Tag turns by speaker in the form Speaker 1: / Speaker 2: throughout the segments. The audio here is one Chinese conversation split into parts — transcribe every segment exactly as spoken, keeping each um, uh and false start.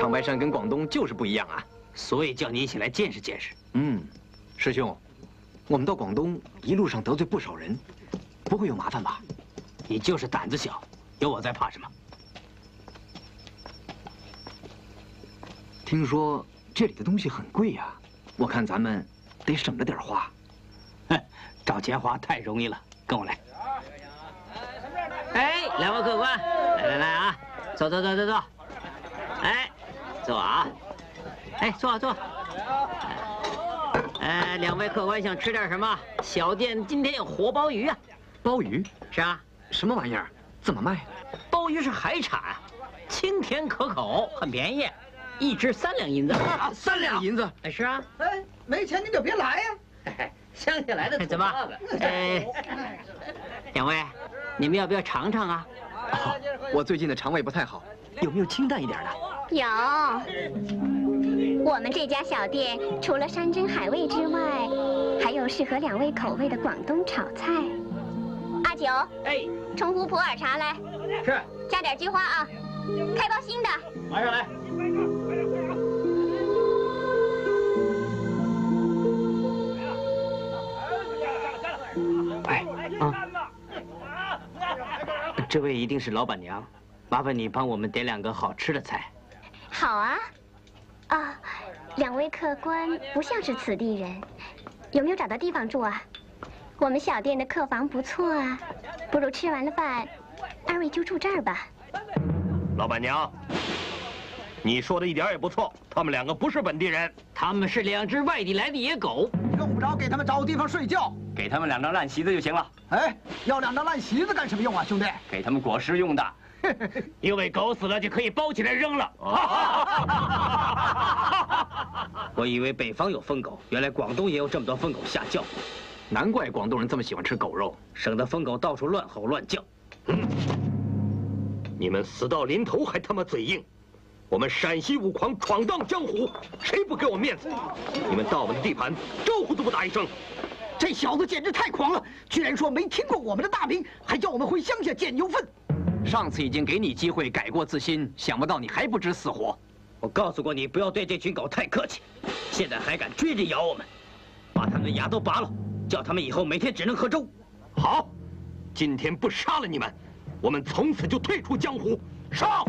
Speaker 1: 长白山跟广东就是不一样啊，
Speaker 2: 所以叫你一起来见识见识。
Speaker 1: 嗯，师兄，我们到广东一路上得罪不少人，不会有麻烦吧？
Speaker 2: 你就是胆子小，有我在怕什么？
Speaker 1: 听说这里的东西很贵呀，我看咱们得省着点花。
Speaker 2: 哼，找钱花太容易了，跟我来。哎，两位客官，来来来啊，坐坐坐坐坐。哎，坐啊。哎，坐坐。哎，两位客官想吃点什么？小店今天有活鲍鱼啊。
Speaker 1: 鲍鱼？
Speaker 2: 是啊。
Speaker 1: 什么玩意儿？怎么卖？
Speaker 2: 鲍鱼是海产，清甜可口，很便宜，一只三两银子。
Speaker 1: 啊，三两银子？
Speaker 2: 哎，是啊。
Speaker 3: 哎，没钱你就别来呀。
Speaker 2: 乡下来的怎么？哎，两位，你们要不要尝尝啊？
Speaker 1: 哦，我最近的肠胃不太好，有没有清淡一点的？
Speaker 4: 有。我们这家小店除了山珍海味之外，还有适合两位口味的广东炒菜。阿九，
Speaker 2: 哎，
Speaker 4: 冲壶普洱茶来。
Speaker 2: 是。
Speaker 4: 加点菊花啊，开包新的。
Speaker 2: 马上来。哎，啊，这位一定是老板娘，麻烦你帮我们点两个好吃的菜。
Speaker 4: 好啊。啊，两位客官不像是此地人，有没有找到地方住啊？我们小店的客房不错啊，不如吃完了饭，二位就住这儿吧。
Speaker 5: 老板娘，你说的一点也不错，他们两个不是本地人，
Speaker 2: 他们是两只外地来的野狗，
Speaker 3: 用不着给他们找地方睡觉，
Speaker 6: 给他们两张烂席子就行了。
Speaker 3: 哎，要两张烂席子干什么用啊，兄弟？
Speaker 6: 给他们裹尸用的。
Speaker 5: 因为狗死了就可以包起来扔了。
Speaker 2: 我以为北方有疯狗，原来广东也有这么多疯狗下叫，
Speaker 1: 难怪广东人这么喜欢吃狗肉，
Speaker 2: 省得疯狗到处乱吼乱叫。
Speaker 5: 嗯，你们死到临头还他妈嘴硬！我们陕西武狂闯荡江湖，谁不给我面子？你们到我们的地盘，招呼都不打一声。
Speaker 3: 这小子简直太狂了，居然说没听过我们的大名，还叫我们回乡下捡牛粪。
Speaker 1: 上次已经给你机会改过自新，想不到你还不知死活。
Speaker 2: 我告诉过你不要对这群狗太客气，现在还敢追着咬我们，把他们的牙都拔了，叫他们以后每天只能喝粥。
Speaker 5: 好，今天不杀了你们，我们从此就退出江湖。上！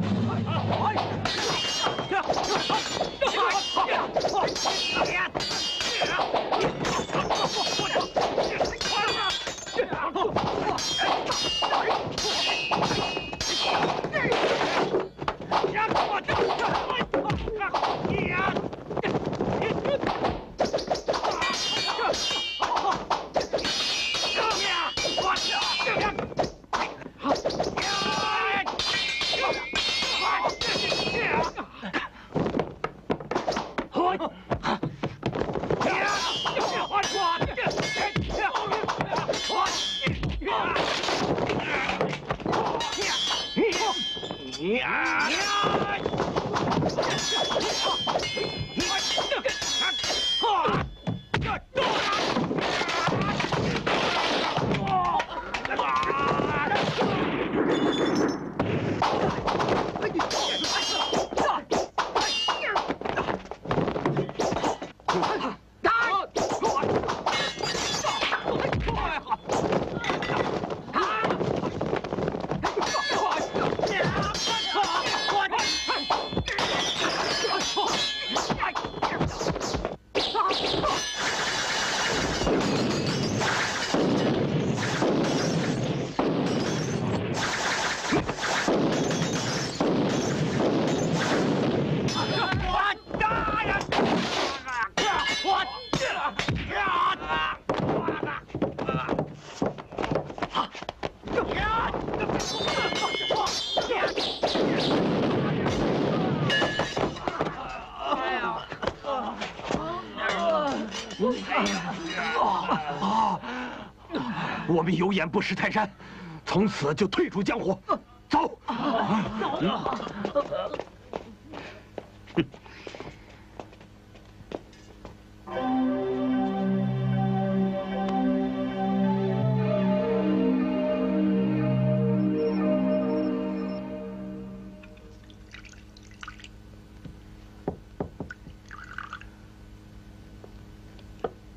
Speaker 5: 我们有眼不识泰山，从此就退出江湖。走。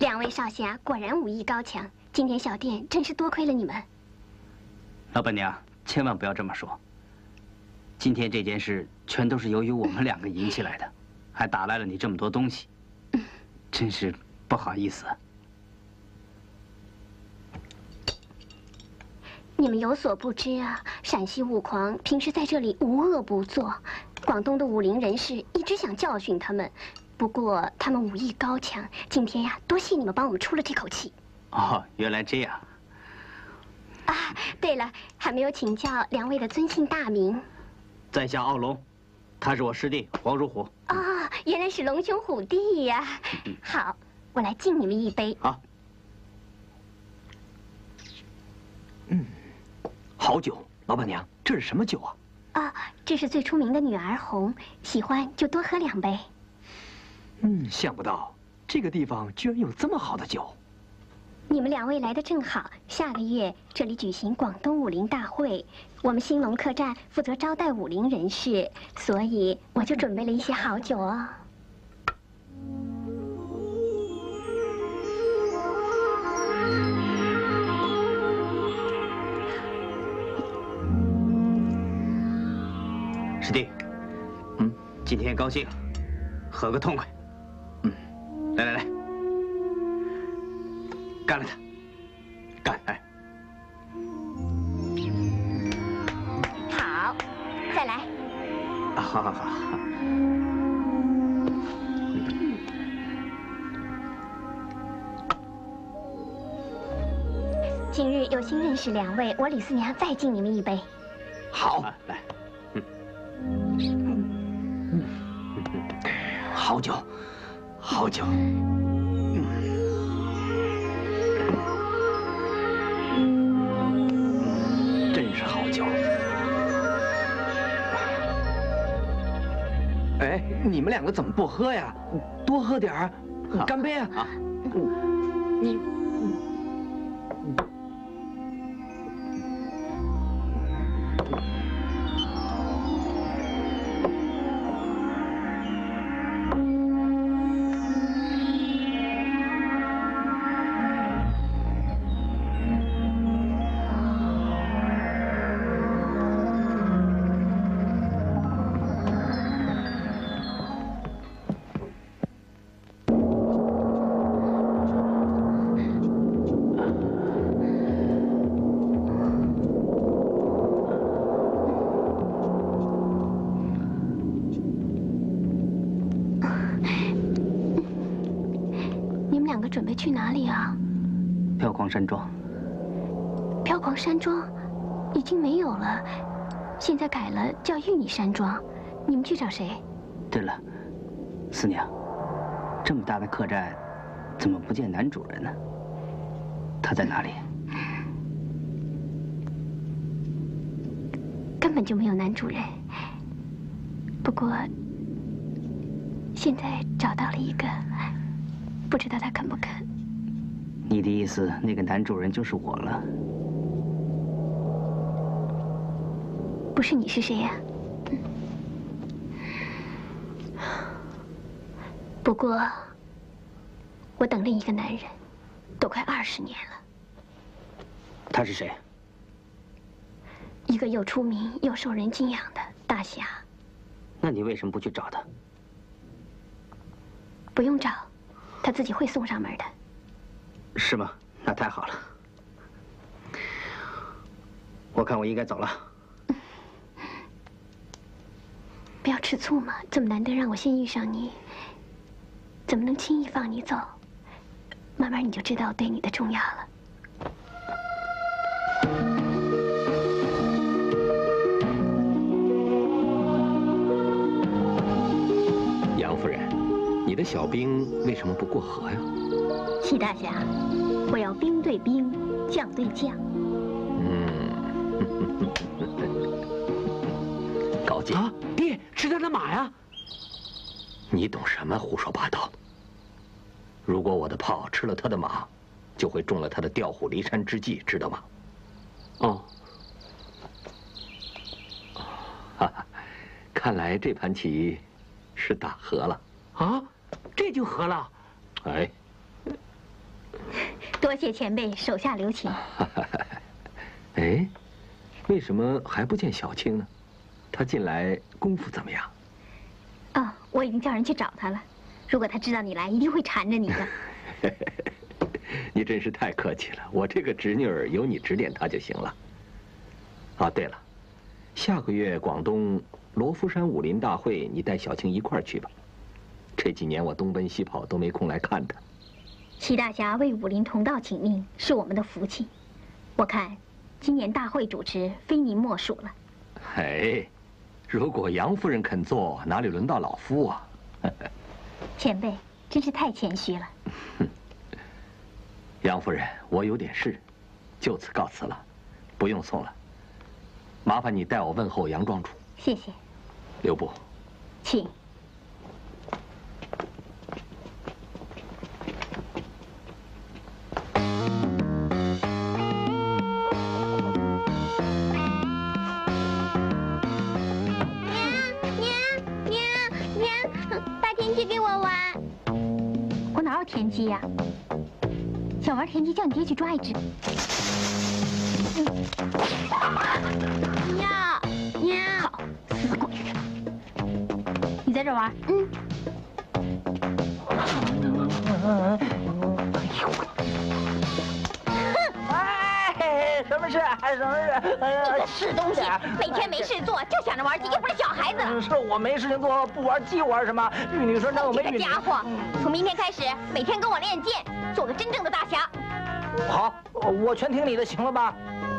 Speaker 4: 两位少侠果然武艺高强，今天小店真是多亏了你们。
Speaker 2: 老板娘，千万不要这么说。今天这件事全都是由于我们两个引起来的，还打来了你这么多东西，真是不好意思。
Speaker 4: 你们有所不知啊，陕西武狂平时在这里无恶不作，广东的武林人士一直想教训他们，不过他们武艺高强，今天呀，多谢你们帮我们出了这口气。
Speaker 2: 哦，原来这样。
Speaker 4: 啊，对了，还没有请教两位的尊姓大名。
Speaker 2: 在下傲龙，他是我师弟黄如虎。
Speaker 4: 哦，原来是龙兄虎弟呀！好，我来敬你们一杯。
Speaker 2: 好。
Speaker 1: 嗯，好酒，老板娘，这是什么酒啊？
Speaker 4: 啊，这是最出名的女儿红，喜欢就多喝两杯。
Speaker 1: 嗯，想不到这个地方居然有这么好的酒。
Speaker 4: 你们两位来的正好，下个月这里举行广东武林大会，我们兴隆客栈负责招待武林人士，所以我就准备了一些好酒哦。
Speaker 2: 师弟，嗯，今天高兴，喝个痛快。嗯，来来来，干了他，干！哎，
Speaker 4: 好，再来。
Speaker 2: 啊，好好好。
Speaker 4: 今日有幸认识两位，我李四娘再敬你们一杯。
Speaker 1: 好，
Speaker 2: 啊、来。
Speaker 1: 好酒，好酒。嗯，真是好酒。哎，你们两个怎么不喝呀？多喝点儿，干杯啊！啊，你。准备去哪里啊？
Speaker 2: 飘狂山庄。
Speaker 4: 飘狂山庄已经没有了，现在改了叫玉女山庄。你们去找谁？
Speaker 2: 对了，四娘，这么大的客栈，怎么不见男主人呢？他在哪里？
Speaker 4: 根本就没有男主人。不过现在找到了一个。不知道他肯不肯？
Speaker 2: 你的意思，那个男主人就是我了？
Speaker 4: 不是你是谁呀？不过，我等另一个男人，都快二十年了。
Speaker 2: 他是谁？
Speaker 4: 一个又出名又受人敬仰的大侠。
Speaker 2: 那你为什么不去找他？
Speaker 4: 不用找。他自己会送上门的，
Speaker 2: 是吗？那太好了。我看我应该走了。
Speaker 4: 不要吃醋嘛，这么难得让我先遇上你，怎么能轻易放你走？慢慢你就知道我对你的重要了。
Speaker 5: 杨夫人。你的小兵为什么不过河呀？
Speaker 4: 齐大侠，我要兵对兵，将对将。
Speaker 5: 嗯，高进
Speaker 1: 啊，爹是他的马呀！
Speaker 5: 你懂什么？胡说八道！如果我的炮吃了他的马，就会中了他的调虎离山之计，知道吗？
Speaker 1: 哦。
Speaker 5: 哈哈，看来这盘棋是打和了。
Speaker 1: 啊？这就和了，
Speaker 5: 哎，
Speaker 4: 多谢前辈手下留情。
Speaker 1: 哎，为什么还不见小青呢？他近来功夫怎么样？
Speaker 4: 哦，我已经叫人去找他了。如果他知道你来，一定会缠着你的。
Speaker 1: 你真是太客气了，我这个侄女儿有你指点她就行了。啊，对了，下个月广东罗浮山武林大会，你带小青一块儿去吧。这几年我东奔西跑都没空来看她。
Speaker 4: 齐大侠为武林同道请命，是我们的福气。我看，今年大会主持非您莫属了。
Speaker 1: 哎，如果杨夫人肯做，哪里轮到老夫啊？
Speaker 4: 前辈真是太谦虚了。
Speaker 1: 杨夫人，我有点事，就此告辞了，不用送了。麻烦你代我问候杨庄主。
Speaker 4: 谢谢。
Speaker 1: 留步。
Speaker 4: 请。田鸡呀、啊，想玩田鸡，叫你爹去抓一只。
Speaker 7: 呀呀，
Speaker 4: 好，死鬼！你在这玩？嗯。
Speaker 3: 哎，什么事？什么事？哎呀，
Speaker 7: 是东西，每天没事做就想着玩鸡，又不是小孩子。
Speaker 3: 是我没事情做，不玩鸡玩什么？玉女说那我没玉女。
Speaker 7: 这个家伙，从明天开始每天跟我练剑，做个真正的大侠。
Speaker 3: 好，我全听你的，行了吧？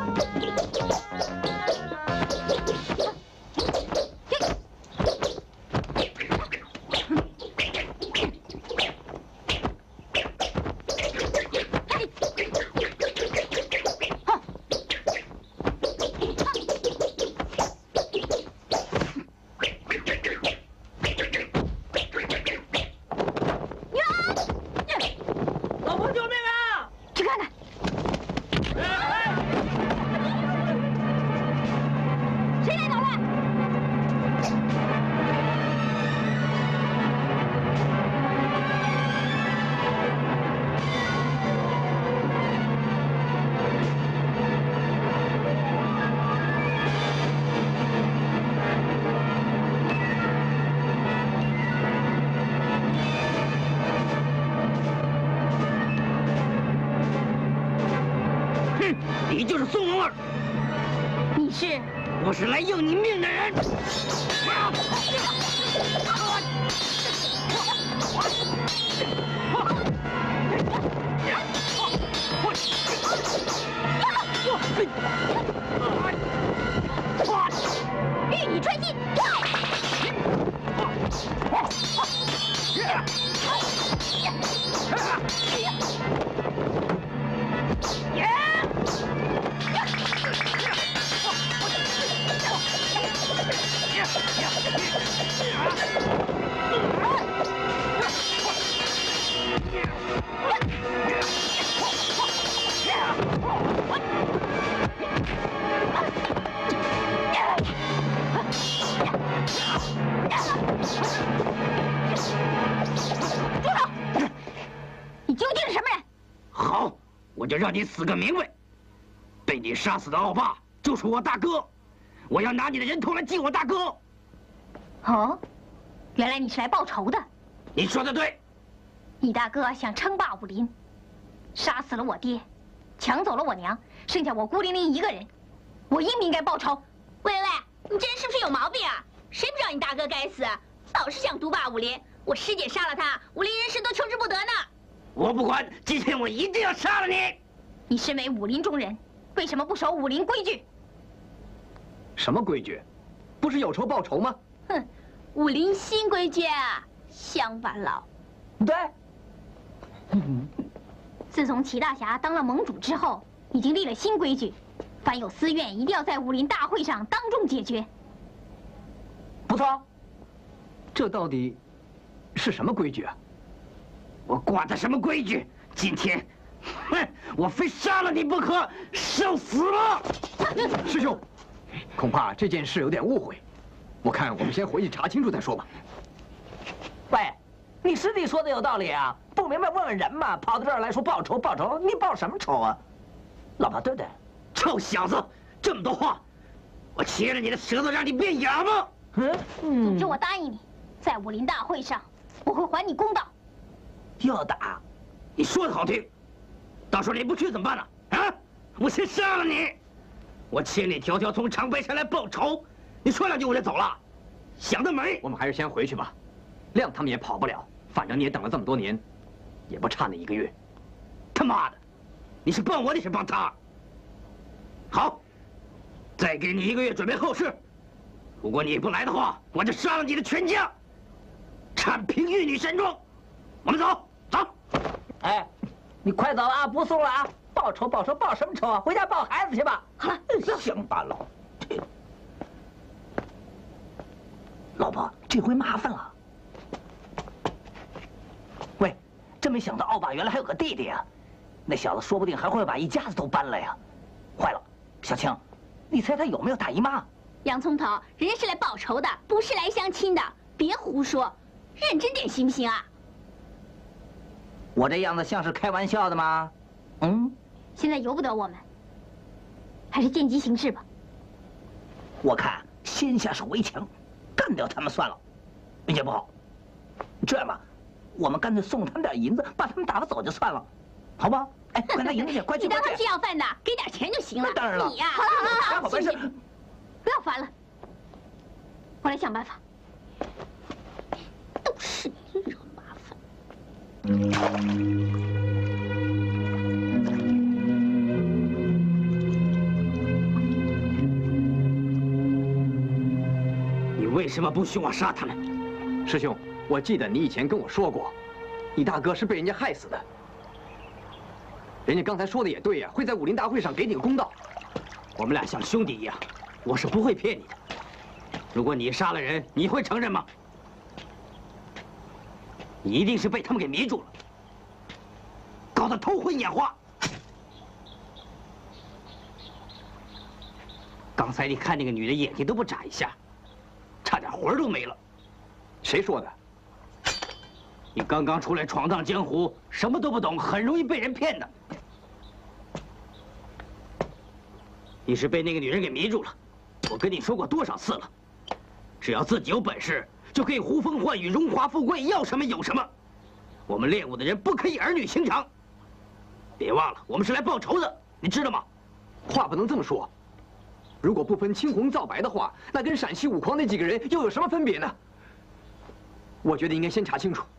Speaker 3: 你就是宋龙儿，
Speaker 4: 你是？
Speaker 3: 我是来要你命的人。
Speaker 7: 玉女穿心，你究竟是什么人？
Speaker 3: 好，我就让你死个明白。被你杀死的奥霸就是我大哥，我要拿你的人头来祭我大哥。
Speaker 4: 哦，原来你是来报仇的。
Speaker 3: 你说的对。
Speaker 4: 你大哥想称霸武林，杀死了我爹，抢走了我娘，剩下我孤零零一个人，我应不应该报仇？
Speaker 7: 喂喂，你这人是不是有毛病啊？谁不知道你大哥该死，老是想独霸武林。我师姐杀了他，武林人士都求之不得呢。
Speaker 3: 我不管，今天我一定要杀了你！
Speaker 4: 你身为武林中人，为什么不守武林规矩？
Speaker 1: 什么规矩？不是有仇报仇吗？
Speaker 7: 哼，武林新规矩啊，乡巴佬。
Speaker 3: 对。
Speaker 4: 自从齐大侠当了盟主之后，已经立了新规矩，凡有私怨，一定要在武林大会上当众解决。
Speaker 3: 不错。
Speaker 1: 这到底是什么规矩啊？
Speaker 3: 我管他什么规矩！今天，哼，我非杀了你不可，受死了！
Speaker 1: 师兄，恐怕这件事有点误会，我看我们先回去查清楚再说吧。
Speaker 3: 喂，你师弟说的有道理啊，不
Speaker 8: 明白问问人嘛，跑到这儿来说报仇报仇，你报什么仇啊？老婆，对不对？
Speaker 3: 臭小子，这么多话，我切了你的舌头，让你变哑巴！
Speaker 8: 嗯嗯。
Speaker 7: 总之，我答应你，在武林大会上，我会还你公道。
Speaker 8: 要打？
Speaker 3: 你说的好听，到时候你不去怎么办呢？啊！我先杀了你！我千里迢迢从长白山来报仇，你说两句我就走了，想得美！
Speaker 6: 我们还是先回去吧，谅他们也跑不了，反正你也等了这么多年，也不差那一个月。
Speaker 3: 他妈的，你是帮我，你是帮他？好，再给你一个月准备后事。如果你不来的话，我就杀了你的全家，铲平玉女山庄。我们走，走。
Speaker 8: 哎，你快走啊，不送了啊！报仇报仇报什么仇啊？回家抱孩子去吧。好了，行吧，老老婆，这回麻烦了。喂，真没想到奥爸原来还有个弟弟啊！那小子说不定还会把一家子都搬来呀！坏了，小青，你猜他有没有大姨妈？
Speaker 7: 洋葱头，人家是来报仇的，不是来相亲的，别胡说，认真点行不行啊？
Speaker 8: 我这样子像是开玩笑的吗？嗯。
Speaker 7: 现在由不得我们，还是见机行事吧。
Speaker 8: 我看先下手为强，干掉他们算了，也不好。这样吧，我们干脆送他们点银子，把他们打发走就算了，好吧？哎，快拿银子去，快去！
Speaker 7: 你当他们是要饭的，给点钱就行了。
Speaker 8: 当然了。
Speaker 7: 你呀，
Speaker 8: 好了好了，好办事。
Speaker 7: 不要烦了，我来想办法。都是你惹麻烦。
Speaker 3: 为什么不许我杀他们？
Speaker 6: 师兄，我记得你以前跟我说过，你大哥是被人家害死的。人家刚才说的也对呀，会在武林大会上给你个公道。
Speaker 3: 我们俩像兄弟一样，我是不会骗你的。如果你杀了人，你会承认吗？你一定是被他们给迷住了，搞得头昏眼花。刚才你看那个女的眼睛都不眨一下。差点魂儿都没了，
Speaker 6: 谁说的？
Speaker 3: 你刚刚出来闯荡江湖，什么都不懂，很容易被人骗的。你是被那个女人给迷住了，我跟你说过多少次了，只要自己有本事，就可以呼风唤雨、荣华富贵，要什么有什么。我们练武的人不可以儿女情长，别忘了，我们是来报仇的，你知道吗？
Speaker 6: 话不能这么说。如果不分青红皂白的话，那跟陕西武狂那几个人又有什么分别呢？我觉得应该先查清楚。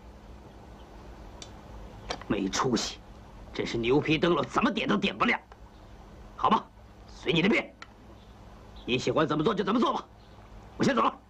Speaker 3: 没出息，真是牛皮灯笼怎么点都点不亮。好吧，随你的便，你喜欢怎么做就怎么做吧。我先走了。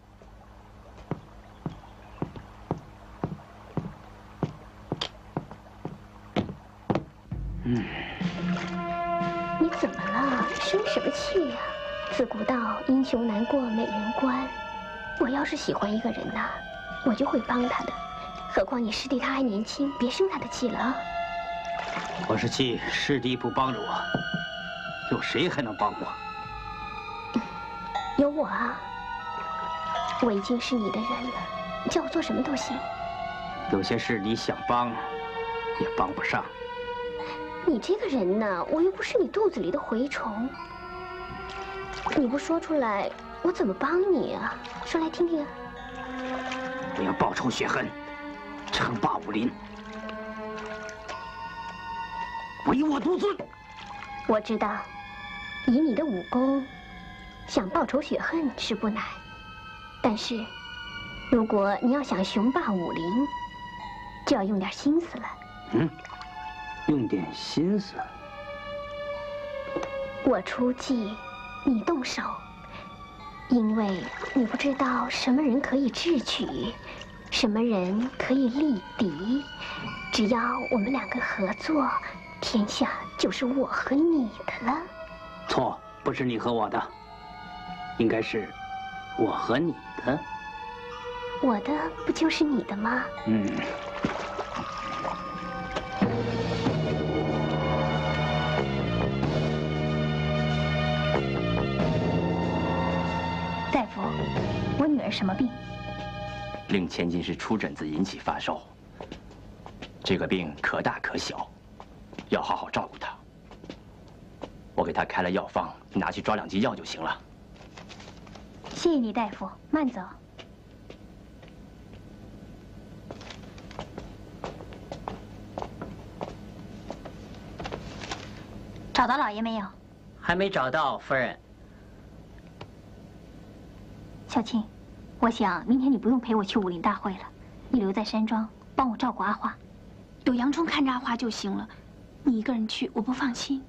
Speaker 4: 嗯。你怎么了？生什么气呀？自古道英雄难过美人关。我要是喜欢一个人呐，我就会帮他的。何况你师弟他还年轻，别生他的气了啊。
Speaker 3: 我是气师弟不帮着我，有谁还能帮我？
Speaker 4: 有我啊！我已经是你的人了，叫我做什么都行。
Speaker 3: 有些事你想帮，也帮不上。
Speaker 4: 你这个人呢，我又不是你肚子里的蛔虫，你不说出来，我怎么帮你啊？说来听听啊！
Speaker 3: 我要报仇雪恨，称霸武林，唯我独尊。
Speaker 4: 我知道，以你的武功，想报仇雪恨是不难，但是，如果你要想雄霸武林，就要用点心思了。
Speaker 3: 嗯。用点心思。
Speaker 4: 我出计，你动手，因为你不知道什么人可以智取，什么人可以力敌。只要我们两个合作，天下就是我和你的了。
Speaker 3: 错，不是你和我的，应该是我和你的。
Speaker 4: 我的不就是你的吗？
Speaker 3: 嗯。
Speaker 7: 大夫，我女儿什么病？
Speaker 6: 令前进士出疹子引起发烧，
Speaker 9: 这个病可大可小，要好好照顾他。我给他开了药方，你拿去抓两剂药就行了。
Speaker 4: 谢谢你，大夫，慢走。找到老爷没有？
Speaker 8: 还没找到，夫人。
Speaker 4: 小青，我想明天你不用陪我去武林大会了，你留在山庄帮我照顾阿花。
Speaker 7: 有杨冲看着阿花就行了，你一个人去我不放心。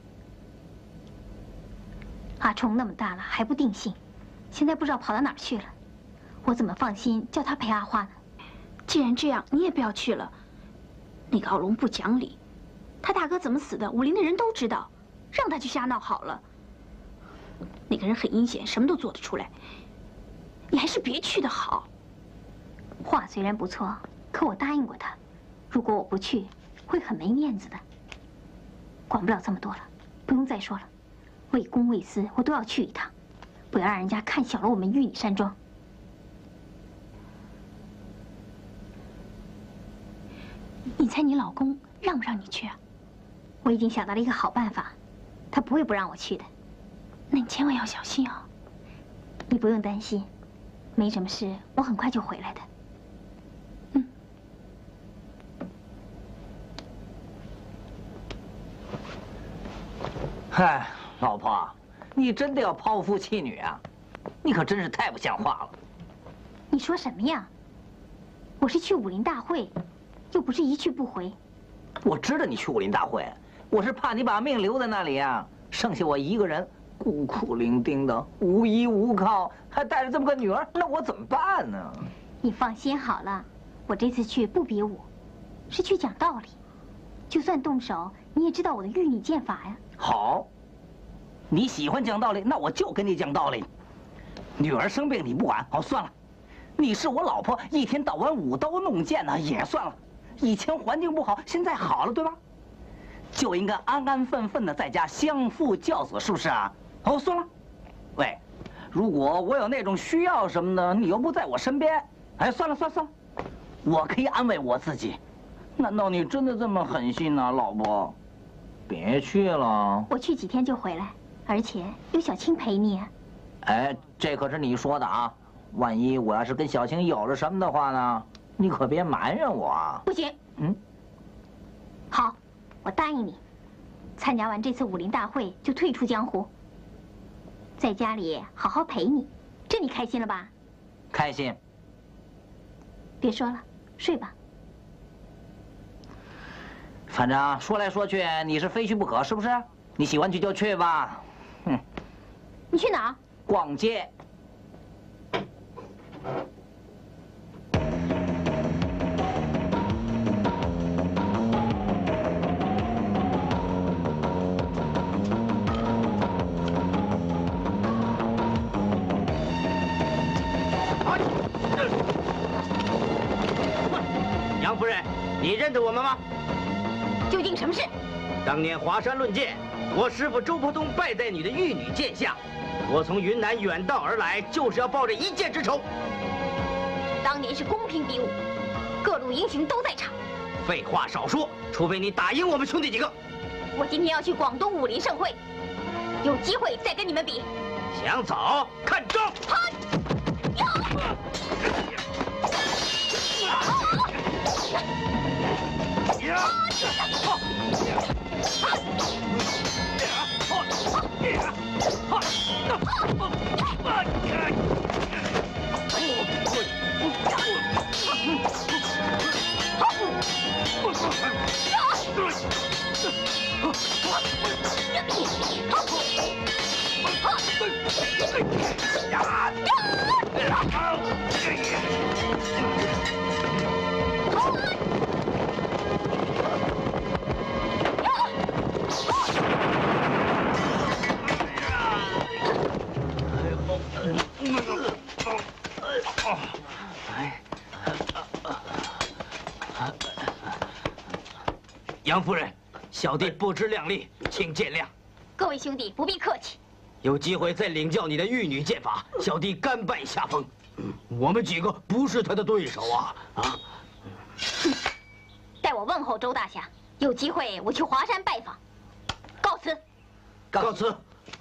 Speaker 4: 阿冲那么大了还不定性，现在不知道跑到哪儿去了，我怎么放心叫他陪阿花呢？
Speaker 7: 既然这样，你也不要去了。那个傲龙不讲理，他大哥怎么死的，武林的人都知道，让他去瞎闹好了。那个人很阴险，什么都做得出来。你还是别去的好。
Speaker 4: 话虽然不错，可我答应过他，如果我不去，会很没面子的。管不了这么多了，不用再说了。为公为私，我都要去一趟，不要让人家看小了我们玉女山庄。
Speaker 7: 你猜你老公让不让你去啊？
Speaker 4: 我已经想到了一个好办法，他不会不让我去的。
Speaker 7: 那你千万要小心啊！
Speaker 4: 你不用担心，没什么事，我很快就回来的。
Speaker 7: 嗯。
Speaker 8: 嗨，老婆，你真的要抛夫弃女啊？你可真是太不像话了。
Speaker 4: 你说什么呀？我是去武林大会，又不是一去不回。
Speaker 8: 我知道你去武林大会，我是怕你把命留在那里啊，剩下我一个人孤苦伶仃的，无依无靠，还带着这么个女儿，那我怎么办呢？
Speaker 4: 你放心好了，我这次去不比武，是去讲道理。就算动手，你也知道我的玉女剑法呀。
Speaker 8: 好，你喜欢讲道理，那我就跟你讲道理。女儿生病你不管，好算了。你是我老婆，一天到晚舞刀弄剑呢，也算了。以前环境不好，现在好了，对吧？就应该安安分分的在家相夫教子，是不是啊？好，算了。喂，如果我有那种需要什么的，你又不在我身边，哎，算了算了算了，我可以安慰我自己。难道你真的这么狠心呢，老婆？别去了，
Speaker 4: 我去几天就回来，而且有小青陪你。
Speaker 8: 哎，这可是你说的啊！万一我要是跟小青有了什么的话呢？你可别埋怨我啊！
Speaker 4: 不行。
Speaker 8: 嗯。
Speaker 4: 好，我答应你，参加完这次武林大会就退出江湖，在家里好好陪你，这你开心了吧？
Speaker 8: 开心。
Speaker 4: 别说了，睡吧。
Speaker 8: 反正说来说去，你是非去不可，是不是？你喜欢去就去吧。哼。
Speaker 4: 你去哪儿？
Speaker 8: 逛街。
Speaker 3: 杨夫人，你认得我们吗？
Speaker 7: 究竟什么事？
Speaker 3: 当年华山论剑，我师傅周伯通败在你的玉女剑下，我从云南远道而来，就是要报这一箭之仇。
Speaker 7: 当年是公平比武，各路英雄都在场。
Speaker 3: 废话少说，除非你打赢我们兄弟几个。
Speaker 7: 我今天要去广东武林盛会，有机会再跟你们比。
Speaker 3: 想走，看招！杨夫人，小弟不知量力，请见谅。
Speaker 7: 各位兄弟不必客气。
Speaker 3: 有机会再领教你的玉女剑法，小弟甘拜下风。我们几个不是他的对手啊！啊！
Speaker 7: 代我问候周大侠，有机会我去华山拜访。告辞。
Speaker 3: 告辞。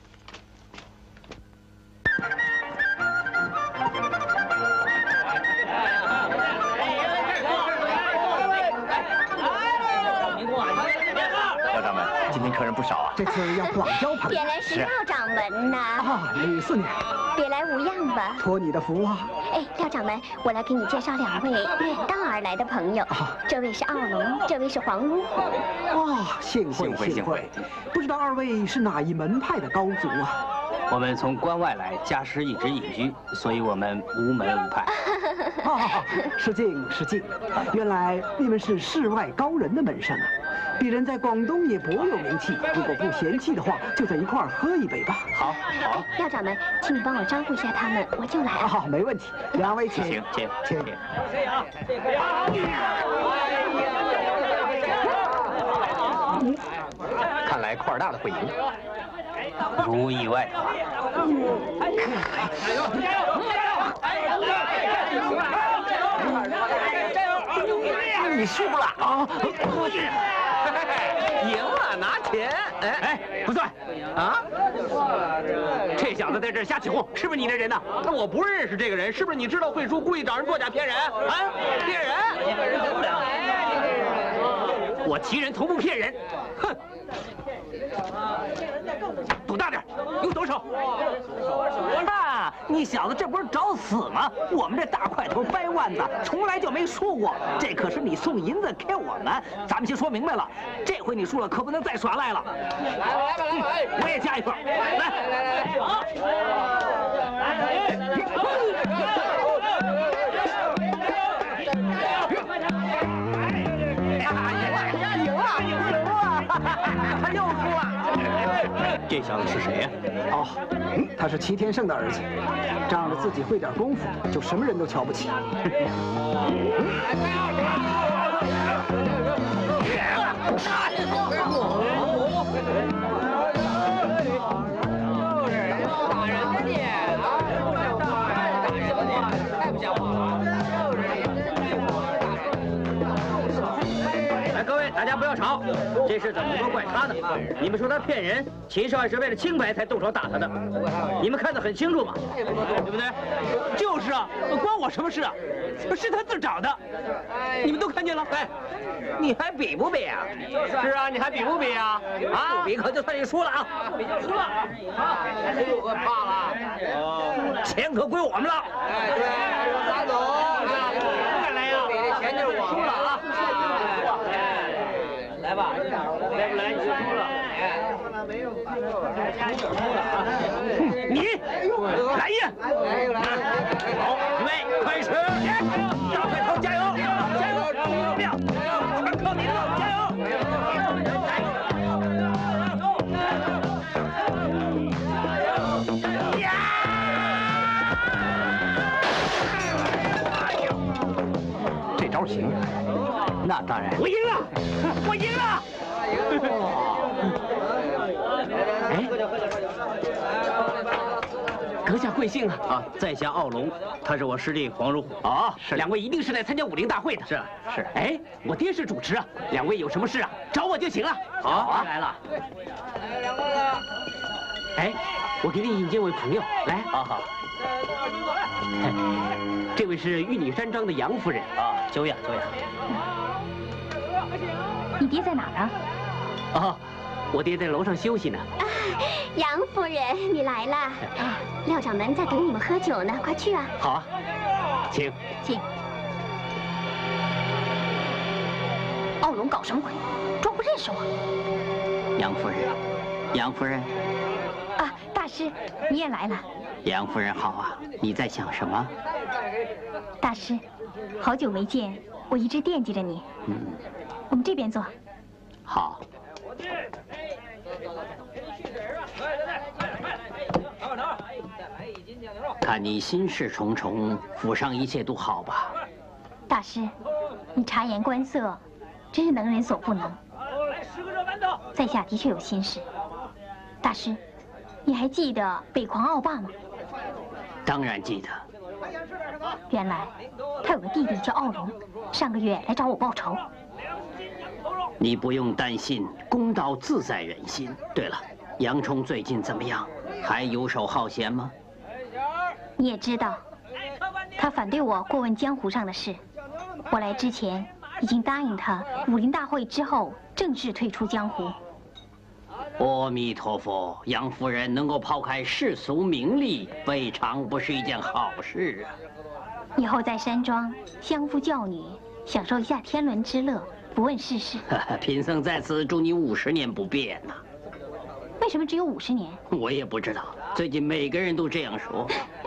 Speaker 9: 廖掌门，今天客人不少啊。
Speaker 6: 这次要广交朋友。
Speaker 4: 原来是廖掌门呐！
Speaker 6: 啊，李四娘，
Speaker 4: 别来无恙吧？
Speaker 6: 托你的福啊！
Speaker 4: 哎，廖掌门，我来给你介绍两位远道而来的朋友。这位是傲龙，这位是黄如虎。
Speaker 6: 哇，幸会幸会！不知道二位是哪一门派的高足啊？
Speaker 2: 我们从关外来，家师一直隐居，所以我们无门无派。
Speaker 6: 啊，失敬失敬，原来你们是世外高人的门生啊！鄙人在广东也颇有名气，如果不嫌弃的话，就在一块儿喝一杯吧。
Speaker 2: 好，好。
Speaker 4: 廖掌门，请你帮我招呼一下他们，我就来了。
Speaker 6: 好，没问题。两位请，
Speaker 2: 请请
Speaker 6: 请。
Speaker 1: 看来块儿大的会赢。
Speaker 2: 如意外的话，
Speaker 8: 你输了啊！
Speaker 1: 赢了，拿钱！哎
Speaker 3: 哎，不算
Speaker 1: 啊！
Speaker 3: 这小子在这儿瞎起哄，是不是你的人呢？
Speaker 1: 那我不认识这个人，是不是你知道慧叔故意找人作假骗人啊？骗人！
Speaker 3: 我齐人从不骗人。哼！赌大点，用左手。
Speaker 8: 啊，你小子这不是找死吗？我们这大块头掰腕子从来就没输过，这可是你送银子给我们，咱们先说明白了，这回你输了可不能再耍赖了。来吧来吧来吧，我也加一份，来来来来，好。他又输了。
Speaker 3: 这小子是谁呀？
Speaker 6: 哦，他是齐天圣的儿子，仗着自己会点功夫，就什么人都瞧不起。
Speaker 3: 大家不要吵，这事怎么能怪他呢？你们说他骗人，秦少爷是为了清白才动手打他的，你们看得很清楚嘛，对不对？就是啊，关我什么事啊？是他自找的，你们都看见了。哎，
Speaker 8: 你还比不比啊？
Speaker 3: 是啊，你还比不比啊？
Speaker 8: 啊，不比可就算你输了啊！
Speaker 3: 比就输了，啊，有个怕了，
Speaker 8: 哦，钱可归我们了。
Speaker 3: 哎，对，拿走，不敢来呀，比这钱就是我们了啊。来吧，来不来？你就输了。你来呀！好，预备，开始！大块头加油！加油！不要！全靠你了！加油！呀！
Speaker 1: 这招行。
Speaker 2: 那当然。
Speaker 3: 我赢了！我赢了！
Speaker 1: 哎，阁下贵姓啊？
Speaker 3: 啊，在下傲龙，他是我师弟黄如虎。
Speaker 1: 哦，
Speaker 3: 两位一定是来参加武林大会的。
Speaker 2: 是啊，是。
Speaker 3: 哎，我爹是主持啊，两位有什么事啊，找我就行了。
Speaker 2: 好啊，来了。
Speaker 3: 哎，我给你引荐位朋友，来。
Speaker 2: 好好。
Speaker 3: 这位是玉女山庄的杨夫人。
Speaker 2: 啊，久仰久仰。
Speaker 7: 你爹在哪儿啊？
Speaker 3: 哦，我爹在楼上休息呢。
Speaker 4: 啊，杨夫人，你来了。啊，廖掌门在等你们喝酒呢，快去啊。
Speaker 3: 好啊，请
Speaker 7: 请。傲龙搞什么鬼？装不认识我？
Speaker 2: 杨夫人，杨夫人。
Speaker 7: 啊，大师，你也来了。
Speaker 2: 杨夫人好啊，你在想什么？
Speaker 7: 大师，好久没见，我一直惦记着你。
Speaker 2: 嗯。
Speaker 7: 我们这边坐。
Speaker 2: 好。看你心事重重，府上一切都好吧？
Speaker 7: 大师，你察言观色，真是能人所不能。在下的确有心事。大师，你还记得北狂傲霸吗？
Speaker 2: 当然记得。
Speaker 7: 原来他有个弟弟叫傲龙，上个月来找我报仇。
Speaker 3: 你不用担心，公道自在人心。对了，杨冲最近怎么样？还游手好闲吗？
Speaker 4: 你也知道，他反对我过问江湖上的事。我来之前已经答应他，武林大会之后正式退出江湖。
Speaker 3: 阿弥陀佛，杨夫人能够抛开世俗名利，未尝不是一件好事啊。
Speaker 4: 以后在山庄相夫教女，享受一下天伦之乐，不问世事。
Speaker 3: 贫僧在此祝你五十年不变呐、啊。
Speaker 4: 为什么只有五十年？
Speaker 3: 我也不知道，最近每个人都这样说。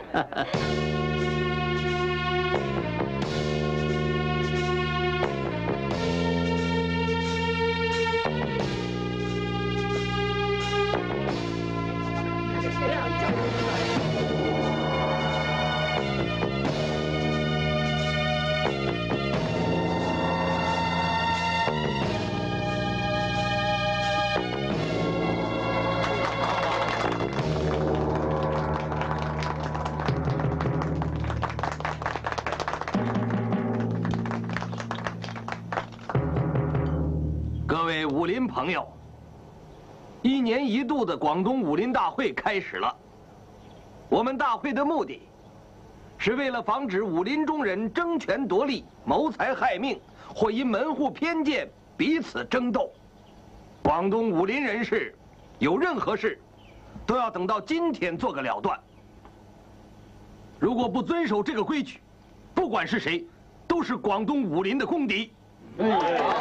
Speaker 1: 各位武林朋友，一年一度的广东武林大会开始了。我们大会的目的，是为了防止武林中人争权夺利、谋财害命，或因门户偏见彼此争斗。广东武林人士有任何事，都要等到今天做个了断。如果不遵守这个规矩，不管是谁，都是广东武林的公敌。嗯。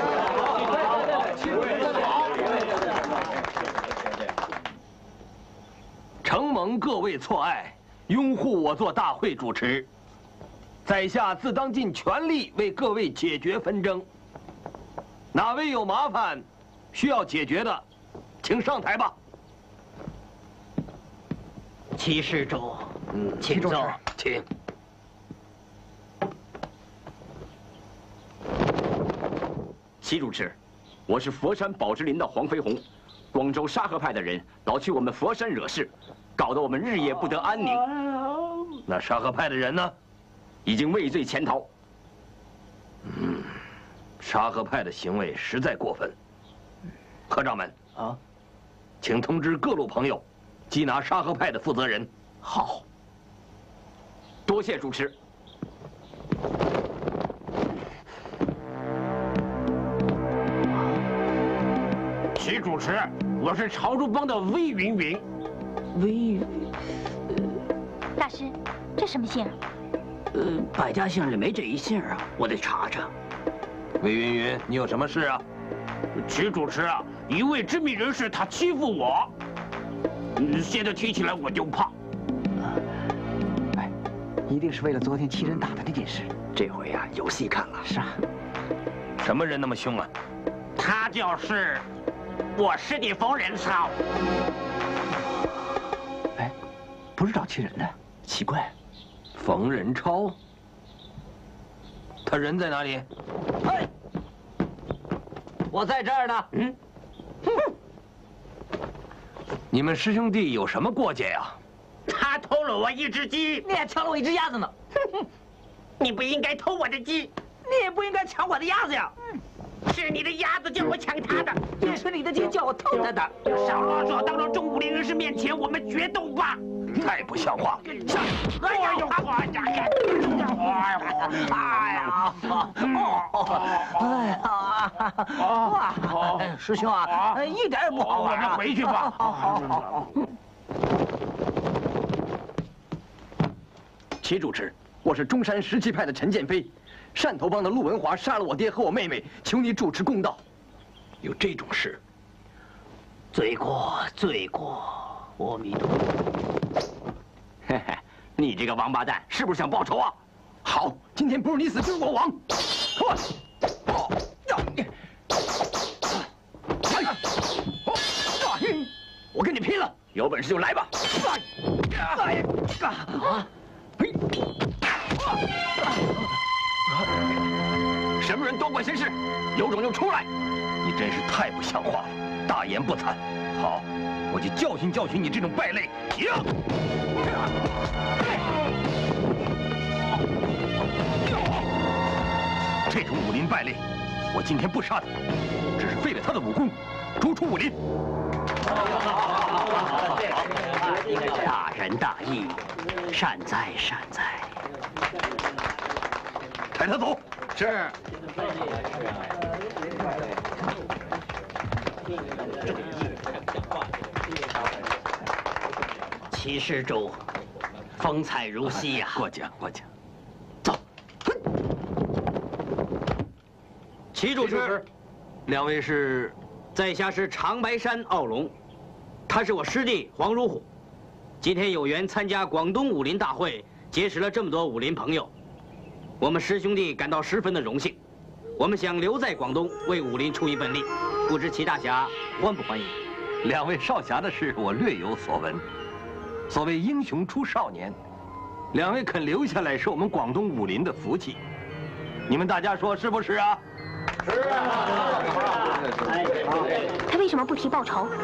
Speaker 1: 承蒙各位错爱，拥护我做大会主持，在下自当尽全力为各位解决纷争。哪位有麻烦需要解决的，请上台吧。
Speaker 3: 齐施主，
Speaker 1: 嗯，
Speaker 3: 请坐，
Speaker 1: 请。
Speaker 9: 齐主持，我是佛山宝芝林的黄飞鸿，广州沙河派的人老去我们佛山惹事，搞得我们日夜不得安宁。
Speaker 1: 那沙河派的人呢？
Speaker 9: 已经畏罪潜逃。
Speaker 1: 嗯，沙河派的行为实在过分。科长们啊，请通知各路朋友，缉拿沙河派的负责人。
Speaker 9: 好，多谢主持。
Speaker 10: 齐主持，我是潮州帮的魏云云。
Speaker 3: 魏云，
Speaker 4: 大师，这什么信？
Speaker 3: 呃，百家姓里没这一姓啊，我得查查。
Speaker 1: 魏云云，你有什么事啊？
Speaker 10: 齐主持啊，一位知名人士他欺负我，嗯，现在提起来我就怕。
Speaker 6: 哎，一定是为了昨天欺人打的那件事。
Speaker 9: 这回呀、啊，有戏看了。
Speaker 6: 是啊。
Speaker 1: 什么人那么凶啊？
Speaker 10: 他就是我师弟冯仁超。
Speaker 6: 哎，不是找欺人的，奇怪。
Speaker 1: 冯仁超，他人在哪里？
Speaker 3: 哎，我在这儿呢。嗯，
Speaker 1: 哼，你们师兄弟有什么过节呀？
Speaker 10: 他偷了我一只鸡，
Speaker 8: 你还抢了我一只鸭子呢。
Speaker 10: 哼哼，你不应该偷我的鸡，
Speaker 8: 你也不应该抢我的鸭子呀。
Speaker 10: 嗯，是你的鸭子叫我抢他的，
Speaker 8: 也是你的鸡叫我偷他的。
Speaker 10: 少啰嗦，当着众武林人士面前，我们决斗吧。
Speaker 1: 太不像话！下去！
Speaker 10: 哎呀！哎呀！哎呀！哎呀！
Speaker 8: 哎呀！哇！师兄啊，一点也不好玩。
Speaker 10: 我们回去吧。
Speaker 8: 好好好。
Speaker 1: 齐主持，我是中山石岐派的陈建飞，汕头帮的陆文华杀了我爹和我妹妹，求你主持公道。有这种事？
Speaker 3: 罪过，罪过！阿弥陀佛。
Speaker 9: 嘿嘿，你这个王八蛋，是不是想报仇啊？
Speaker 1: 好，今天不是你死就是我亡。快！我跟你拼了！
Speaker 9: 有本事就来吧！什么人多管闲事？有种就出来！
Speaker 1: 你真是太不像话了，大言不惭！好，我就教训教训你这种败类！呀！这种武林败类，
Speaker 5: 我今天不杀他，只是废了他的武功，逐出武林。
Speaker 3: 大仁大义，善哉善哉。
Speaker 5: 抬他走。
Speaker 3: 是。齐施主，风采如昔呀！
Speaker 1: 过奖过奖。
Speaker 3: 走。齐主持，
Speaker 1: 两位是？
Speaker 3: 在下是长白山傲龙，他是我师弟黄如虎。今天有缘参加广东武林大会，结识了这么多武林朋友，我们师兄弟感到十分的荣幸。我们想留在广东为武林出一份力，不知齐大侠欢不欢迎？
Speaker 1: 两位少侠的事我略有所闻。所谓英雄出少年，两位肯留下来是我们广东武林的福气。你们大家说是不是啊？是啊。
Speaker 7: 他为什么不提报酬？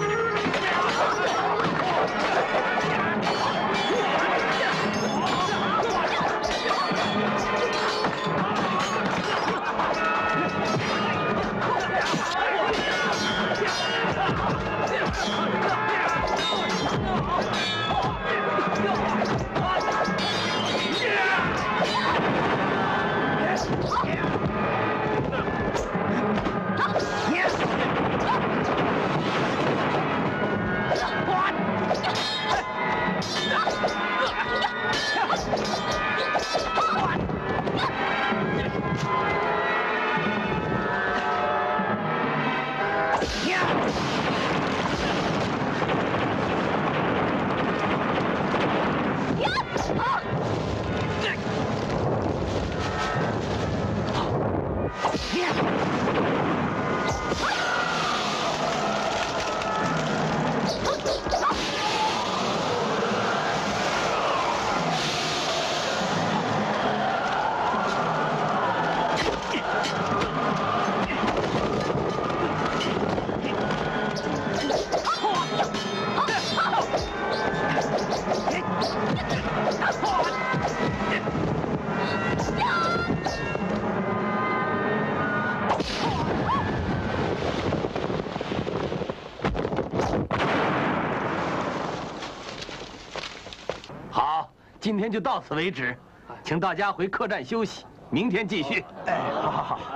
Speaker 1: 今天就到此为止，请大家回客栈休息，明天继续。
Speaker 6: 哎，好好好。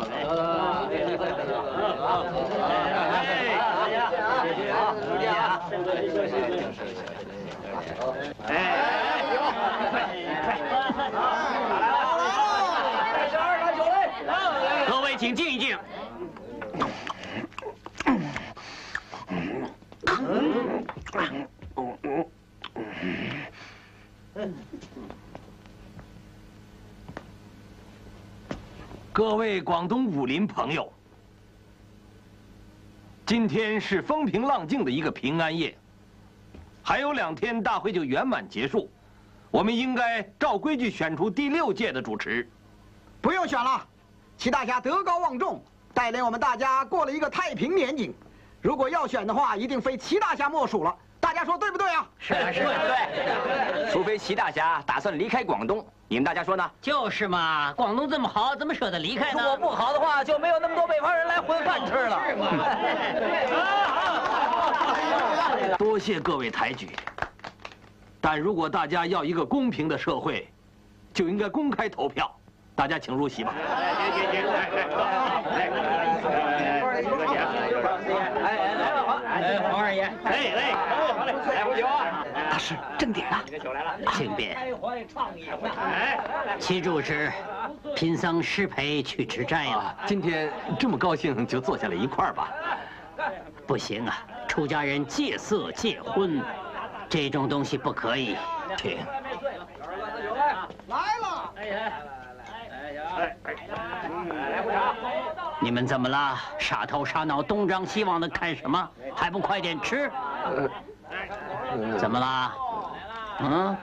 Speaker 3: 各位请静一静。
Speaker 1: 各位广东武林朋友，今天是风平浪静的一个平安夜，还有两天大会就圆满结束，我们应该照规矩选出第六届的主持。
Speaker 6: 不用选了，齐大侠德高望重，带领我们大家过了一个太平年景。如果要选的话，一定非齐大侠莫属了。大家说对不对啊？
Speaker 9: 是是对，除非齐大侠打算离开广东，你们大家说呢？
Speaker 3: 就是嘛，广东这么好，怎么舍得离开呢？
Speaker 8: 如果不好的话，就没有那么多北方人来混饭吃了。
Speaker 3: 是
Speaker 1: 吗？多谢各位抬举，但如果大家要一个公平的社会，就应该公开投票。大家请入席吧。
Speaker 3: 黄二爷，来来，来壶酒啊！
Speaker 6: 大师，正点啊！
Speaker 3: 请便。齐主持，贫僧失陪去吃斋了。
Speaker 1: 今天这么高兴，就坐下来一块儿吧。
Speaker 3: 不行啊，出家人戒色戒荤，这种东西不可以。
Speaker 1: 请。
Speaker 6: 来了。
Speaker 3: 你们怎么了？傻头傻脑，东张西望的看什么？还不快点吃！怎么了？嗯？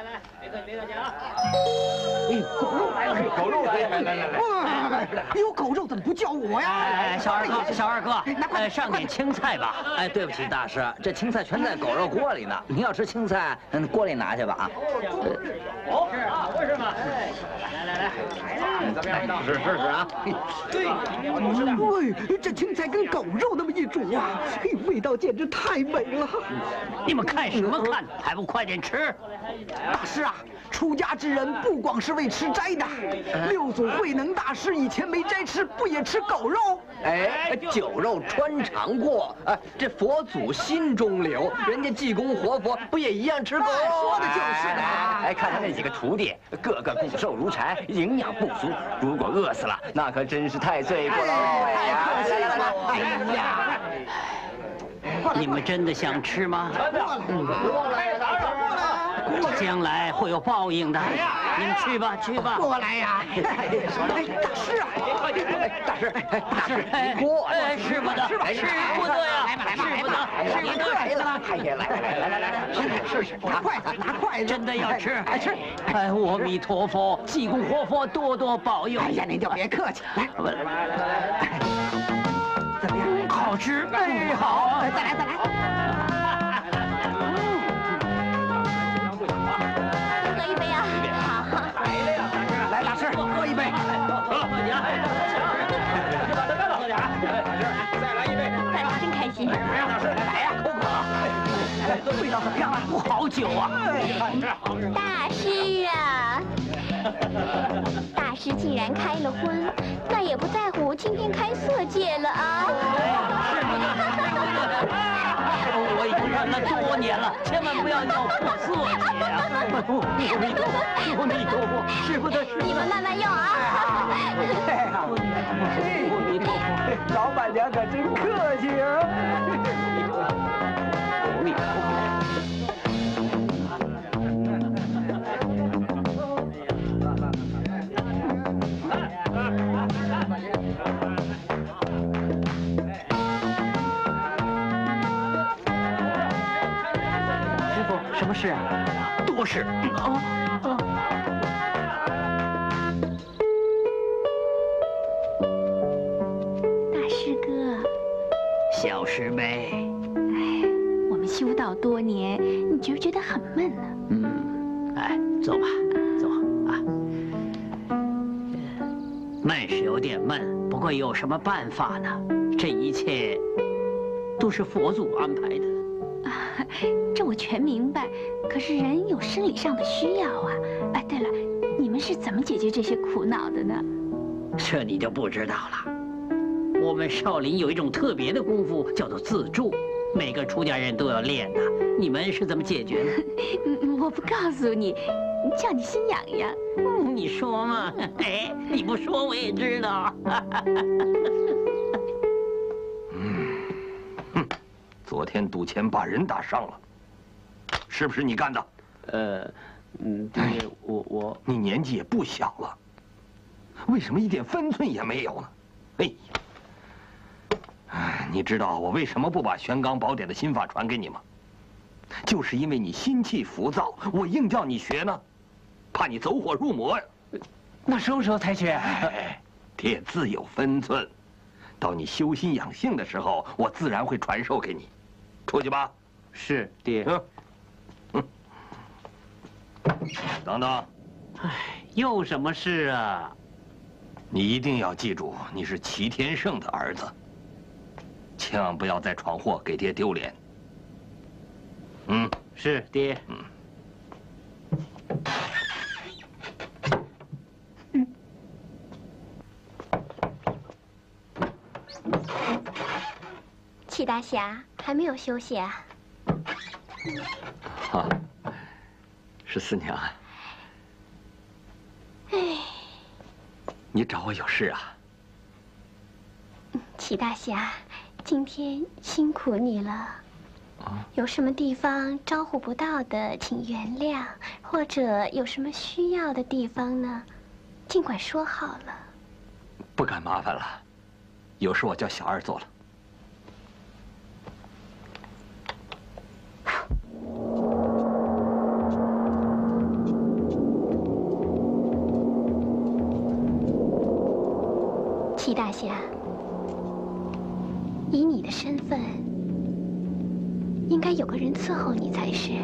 Speaker 6: 哎，狗肉来了！狗肉来来来来！有狗肉怎么不叫我呀？
Speaker 3: 哎，小二哥，小二哥，
Speaker 6: 哎，
Speaker 3: 上点青菜吧。
Speaker 8: 哎，对不起大师，这青菜全在狗肉锅里呢。您要吃青菜，嗯，锅里拿去吧啊。
Speaker 3: 是啊，为什么？来来来。
Speaker 5: 怎么样，味道？试试试啊！
Speaker 6: 对，喂，这青菜跟狗肉那么一煮啊，味道简直太美了。
Speaker 3: 你们看什么看？还不快点吃！
Speaker 6: 大师啊，出家之人不光是为吃斋的，六祖慧能大师以前没斋吃，不也吃狗肉？
Speaker 1: 哎，酒肉穿肠过，啊，这佛祖心中留，人家济公活佛不也一样吃狗肉？
Speaker 6: 说的就是的。
Speaker 9: 哎，看他那几个徒弟，个个骨瘦如柴，营养不足。如果饿死了，那可真是太罪过了。
Speaker 6: 太可惜了吧！哎呀，
Speaker 3: 你们真的想吃吗？
Speaker 6: 嗯，过来，过来，
Speaker 3: 将来会有报应的。你们去吧，去吧。
Speaker 6: 过来呀！哎，大师啊，
Speaker 1: 大师，大师，
Speaker 3: 哎，
Speaker 1: 过
Speaker 3: 哎，是不得，是不得呀！
Speaker 6: 来吧，来吧，
Speaker 3: 是不得，是不得。
Speaker 6: 来了，哎呀，来来来来来来，试试，拿筷子，拿筷子，
Speaker 3: 真的要吃，
Speaker 6: 哎吃。
Speaker 3: 哎，阿弥陀佛，济公活佛多多保佑。
Speaker 6: 哎呀，您就别客气，来，怎么样？
Speaker 3: 好吃，
Speaker 6: 哎，好，再来，再来。
Speaker 4: 喝一杯啊！好，
Speaker 6: 来，大师，喝一杯。
Speaker 5: 再来一杯。
Speaker 4: 大家真开心。
Speaker 6: 来呀，口渴了。味道怎么样啊？
Speaker 3: 好酒啊！
Speaker 4: 大师啊，大师既然开了荤，那也不在乎今天开色戒了啊。
Speaker 3: 我已经忍了多年了，千万不要要破色戒啊！阿弥陀佛，阿弥陀佛，师傅的师傅。
Speaker 4: 你们慢慢用啊。
Speaker 6: 阿弥陀佛，老板娘可真客气啊。
Speaker 3: 阿弥陀佛。什么事啊？
Speaker 1: 多事。
Speaker 3: 哦哦。
Speaker 7: 大师哥，
Speaker 3: 小师妹，
Speaker 7: 哎，我们修道多年，你觉不觉得很闷呢？
Speaker 3: 嗯，哎，坐吧，坐啊。闷是有点闷，不过有什么办法呢？这一切都是佛祖安排的。
Speaker 7: 啊，这我全明白。可是人有生理上的需要啊。哎，对了，你们是怎么解决这些苦恼的呢？
Speaker 3: 这你就不知道了。我们少林有一种特别的功夫，叫做自助，每个出家人都要练的。你们是怎么解决的？
Speaker 7: 嗯，我不告诉你，叫你心痒痒。
Speaker 3: 嗯，你说嘛？哎，你不说我也知道。
Speaker 1: 嗯，哼，昨天赌钱把人打伤了，是不是你干的？
Speaker 2: 呃，嗯，爹，我我
Speaker 1: 你年纪也不小了，为什么一点分寸也没有呢？哎呀！哎，你知道我为什么不把玄罡宝典的心法传给你吗？就是因为你心气浮躁，我硬叫你学呢，怕你走火入魔呀。
Speaker 2: 那什么时候才学？
Speaker 1: 哎，爹自有分寸，到你修心养性的时候，我自然会传授给你。出去吧。
Speaker 2: 是，爹。
Speaker 1: 嗯。嗯。等等。
Speaker 3: 哎，又什么事啊？
Speaker 1: 你一定要记住，你是齐天圣的儿子。千万不要再闯祸，给爹丢脸。嗯，
Speaker 3: 是爹。
Speaker 1: 嗯。
Speaker 4: 齐大侠还没有休息啊？
Speaker 1: 啊，十四娘。
Speaker 4: 哎，
Speaker 1: 你找我有事啊？
Speaker 4: 齐大侠。今天辛苦你了，有什么地方招呼不到的，请原谅；或者有什么需要的地方呢，尽管说好了。
Speaker 1: 不敢麻烦了，有事我叫小二做了。
Speaker 4: 齐大侠。以你的身份，应该有个人伺候你才是。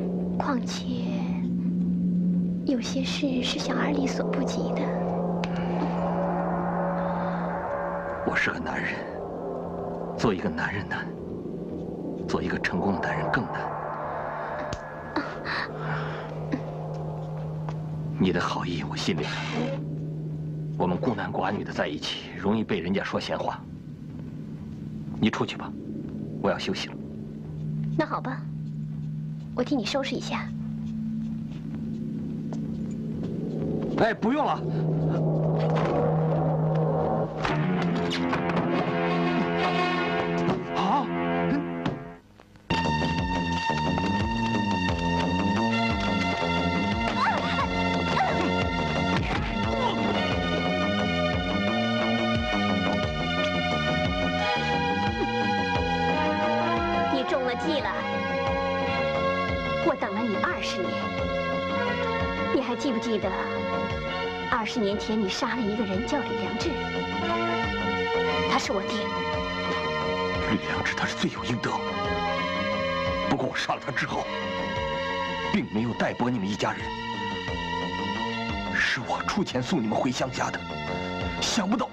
Speaker 4: 况且，有些事是小儿力所不及的。
Speaker 1: 我是个男人，做一个男人难，做一个成功的男人更难。你的好意我心里有，我们孤男寡女的在一起，容易被人家说闲话。你出去吧，我要休息了。
Speaker 4: 那好吧，我替你收拾一下。
Speaker 1: 哎，不用了。啊！
Speaker 4: 你中了计了，我等了你二十年。你还记不记得，二十年前你杀了一个人，叫李良志，他是我爹。
Speaker 1: 吕良志他是罪有应得，不过我杀了他之后，并没有逮捕你们一家人，是我出钱送你们回乡下的，想不到。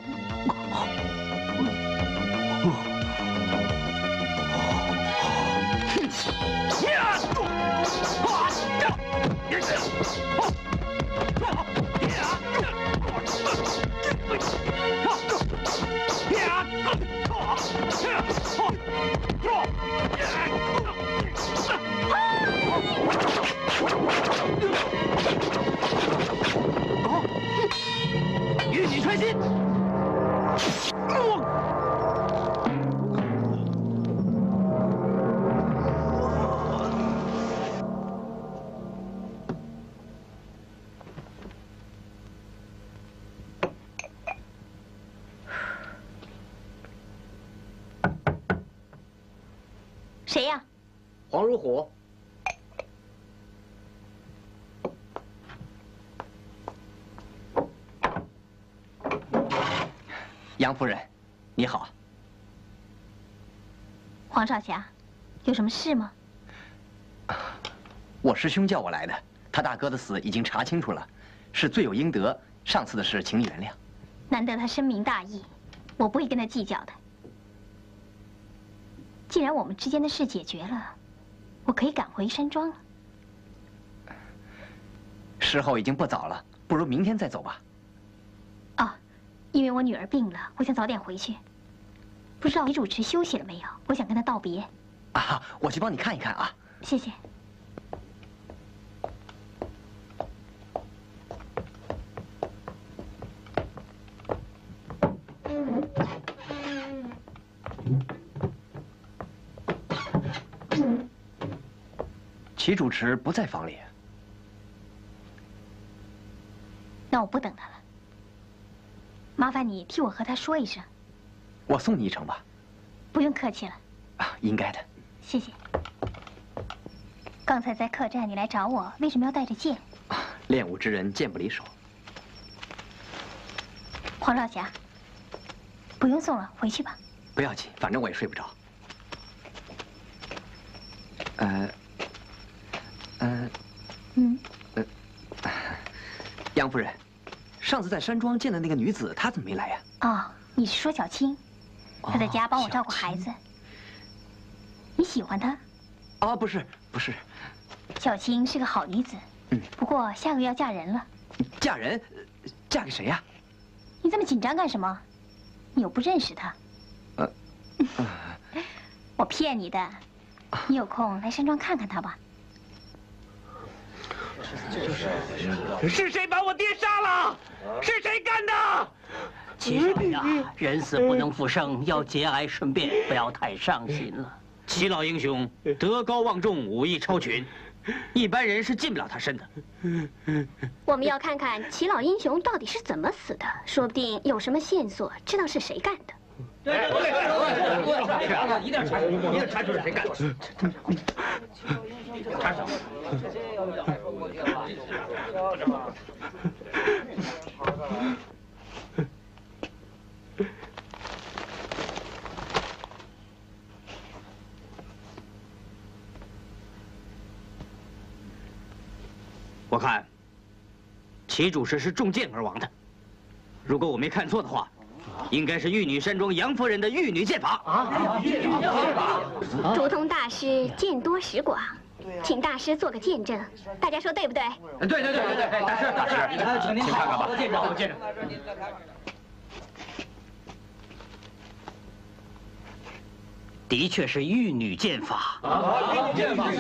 Speaker 3: 玉女穿心。
Speaker 4: 谁呀？
Speaker 3: 黄如虎。
Speaker 2: 杨夫人，你好。
Speaker 7: 黄少侠，有什么事吗？
Speaker 2: 我师兄叫我来的，他大哥的死已经查清楚了，是罪有应得。上次的事，请你原谅。
Speaker 7: 难得他深明大义，我不会跟他计较的。既然我们之间的事解决了，我可以赶回山庄了。
Speaker 2: 时候已经不早了，不如明天再走吧。
Speaker 7: 啊，因为我女儿病了，我想早点回去。不知道李主持休息了没有？我想跟他道别。
Speaker 2: 啊，我去帮你看一看啊。
Speaker 7: 谢谢。
Speaker 2: 齐主持不在房里，
Speaker 7: 那我不等他了。麻烦你替我和他说一声。
Speaker 2: 我送你一程吧。
Speaker 7: 不用客气了。
Speaker 2: 啊，应该的。
Speaker 7: 谢谢。刚才在客栈你来找我，为什么要带着剑？
Speaker 2: 啊，练武之人剑不离手。
Speaker 7: 黄少侠，不用送了，回去吧。
Speaker 2: 不要紧，反正我也睡不着。呃。呃，
Speaker 7: 嗯，
Speaker 2: 呃，杨夫人，上次在山庄见的那个女子，她怎么没来呀？
Speaker 7: 哦，你是说小青？她在家帮我照顾孩子。你喜欢她？
Speaker 2: 哦，不是，不是。
Speaker 7: 小青是个好女子，嗯，不过下个月要嫁人了。
Speaker 2: 嫁人？嫁给谁呀？
Speaker 7: 你这么紧张干什么？你又不认识她。呃，我骗你的。你有空来山庄看看她吧。
Speaker 3: 是谁把我爹杀了？是谁干的？
Speaker 10: 齐少呀，人死不能复生，要节哀顺变，不要太伤心了。
Speaker 3: 齐老英雄德高望重，武艺超群，一般人是近不了他身的。
Speaker 4: 我们要看看齐老英雄到底是怎么死的，说不定有什么线索，知道是谁干的。
Speaker 3: 对对对对对，一定要查出，一定要查出是谁干的。查什么？我看，齐主持是中箭而亡的。如果我没看错的话， 应该是玉女山庄杨夫人的玉女剑法啊！玉女剑
Speaker 4: 法。竹筒大师见多识广，请大师做个见证，大家说对不对？
Speaker 3: 对对对对对，大师大师，
Speaker 2: 请您看看吧，
Speaker 3: 见证见证。的确是玉女剑法啊！玉女剑法，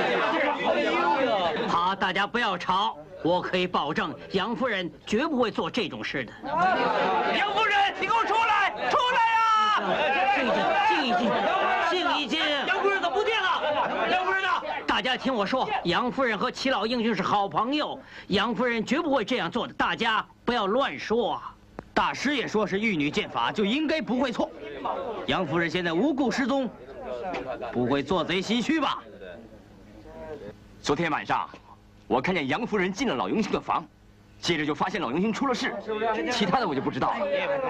Speaker 3: 好，大家不要吵，我可以保证杨夫人绝不会做这种事的。杨夫人，你给我出来，出来呀！静一静，静一静，静一静。杨夫人怎么不见了？杨夫人呢？大家听我说，杨夫人和齐老英雄是好朋友，杨夫人绝不会这样做的，大家不要乱说啊！大师也说是玉女剑法，就应该不会错。杨夫人现在无故失踪，不会做贼心虚吧？
Speaker 9: 昨天晚上，我看见杨夫人进了老英雄的房，接着就发现老英雄出了事，其他的我就不知道了。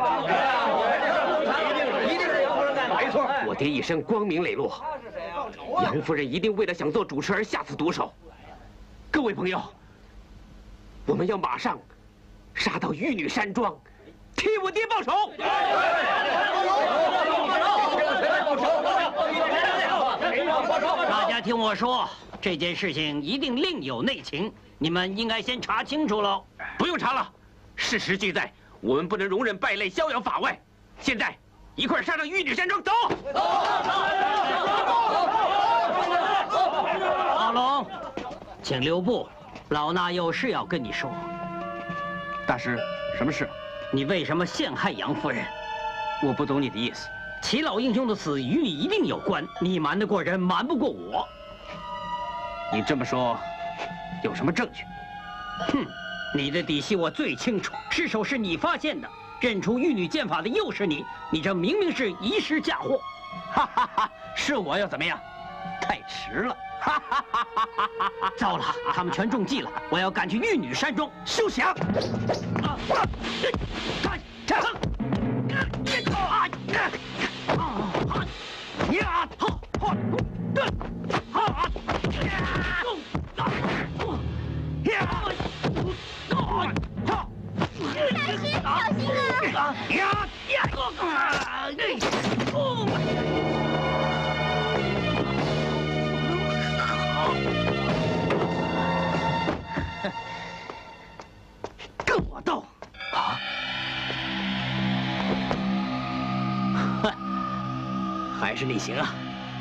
Speaker 5: 一定是杨夫人干的，没错。我爹一生光明磊落，杨夫人一定为了想做主持而下此毒手。各位朋友，我们要马上杀到玉女山庄，替我爹报仇！
Speaker 3: 大家听我说，这件事情一定另有内情，你们应该先查清楚喽。
Speaker 5: 不用查了，事实俱在，我们不能容忍败类逍遥法外。现在一块杀到玉女山庄，走！
Speaker 3: 阿龙，请留步，老衲有事要跟你说。
Speaker 2: 大师，什么事？
Speaker 3: 你为什么陷害杨夫人？
Speaker 2: 我不懂你的意思。
Speaker 3: 齐老英雄的死与你一定有关，你瞒得过人，瞒不过我。
Speaker 2: 你这么说，有什么证据？
Speaker 3: 哼，你的底细我最清楚，尸首是你发现的，认出玉女剑法的又是你，你这明明是一时嫁祸。
Speaker 2: 哈哈哈！是我又怎么样？太迟了！哈哈哈哈哈哈！
Speaker 3: 糟了，他们全中计了，我要赶去玉女山庄。休想！啊！看，站！啊！呀！好，好，对，好，呀！呀！好，好。
Speaker 4: 大师，小心啊！
Speaker 3: 呀呀！啊！哦！跟我斗啊！还是你行啊！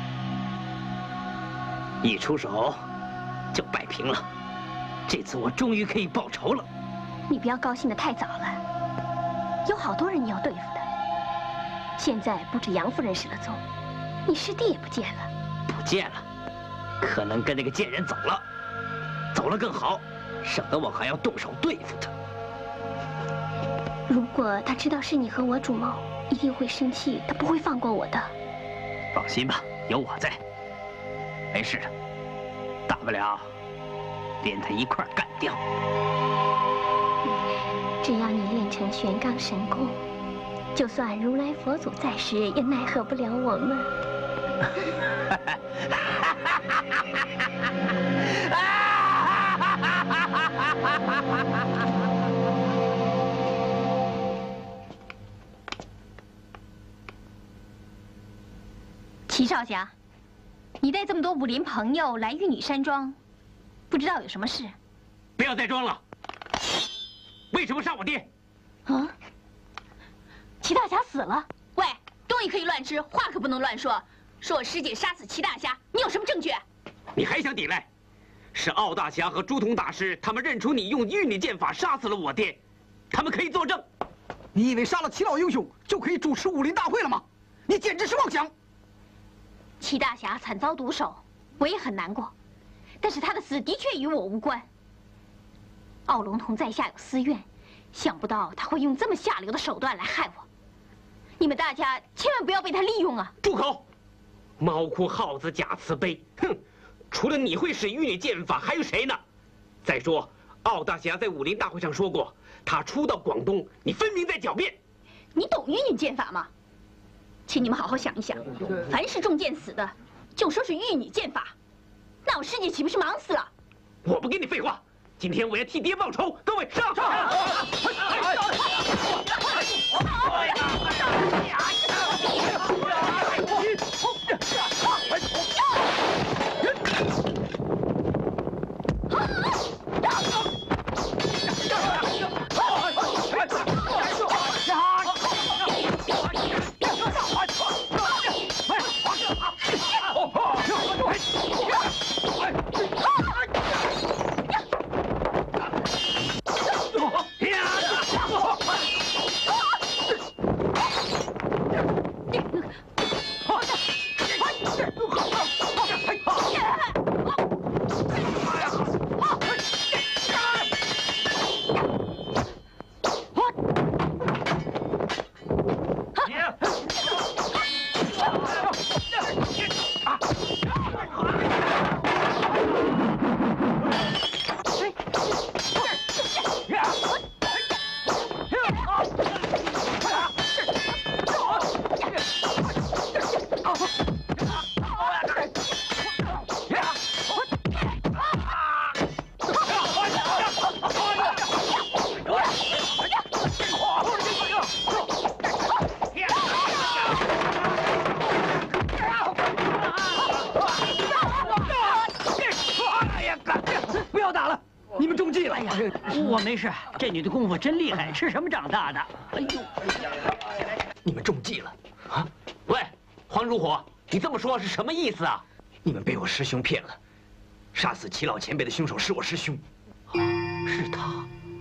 Speaker 3: 一出手就摆平了，这次我终于可以报仇了。
Speaker 4: 你不要高兴得太早了，有好多人你要对付的。现在不止杨夫人失了踪，你师弟也不见了。
Speaker 3: 不见了，可能跟那个贱人走了，走了更好，省得我还要动手对付他。
Speaker 4: 如果他知道是你和我主谋，一定会生气，他不会放过我的。
Speaker 3: 放心吧，有我在，没事的，大不了连他一块干掉。
Speaker 4: 只要你练成玄罡神功，就算如来佛祖在世，也奈何不了我们。
Speaker 7: 齐少侠，你带这么多武林朋友来玉女山庄，不知道有什么事？
Speaker 5: 不要再装了！为什么杀我爹？
Speaker 7: 啊？齐大侠死了？喂，东西可以乱吃，话可不能乱说。说我师姐杀死齐大侠，你有什么证据？
Speaker 5: 你还想抵赖？是傲大侠和朱仝大师，他们认出你用玉女剑法杀死了我爹，他们可以作证。
Speaker 6: 你以为杀了齐老英雄就可以主持武林大会了吗？你简直是妄想！
Speaker 7: 齐大侠惨遭毒手，我也很难过，但是他的死的确与我无关。傲龙童在下有私怨，想不到他会用这么下流的手段来害我。你们大家千万不要被他利用啊！
Speaker 5: 住口！猫哭耗子假慈悲，哼！除了你会使玉女剑法，还有谁呢？再说，傲大侠在武林大会上说过，他初到广东，你分明在狡辩。
Speaker 7: 你懂玉女剑法吗？请你们好好想一想，凡是中箭死的，就说是玉女剑法，那我师姐岂不是忙死了？
Speaker 5: 我不跟你废话，今天我要替爹报仇，各位上！上！
Speaker 3: 我没事，这女的功夫真厉害，吃什么长大的？哎呦，
Speaker 1: 你们中计了啊！
Speaker 5: 喂，黄如火，你这么说是什么意思啊？
Speaker 1: 你们被我师兄骗了，杀死齐老前辈的凶手是我师兄，是他。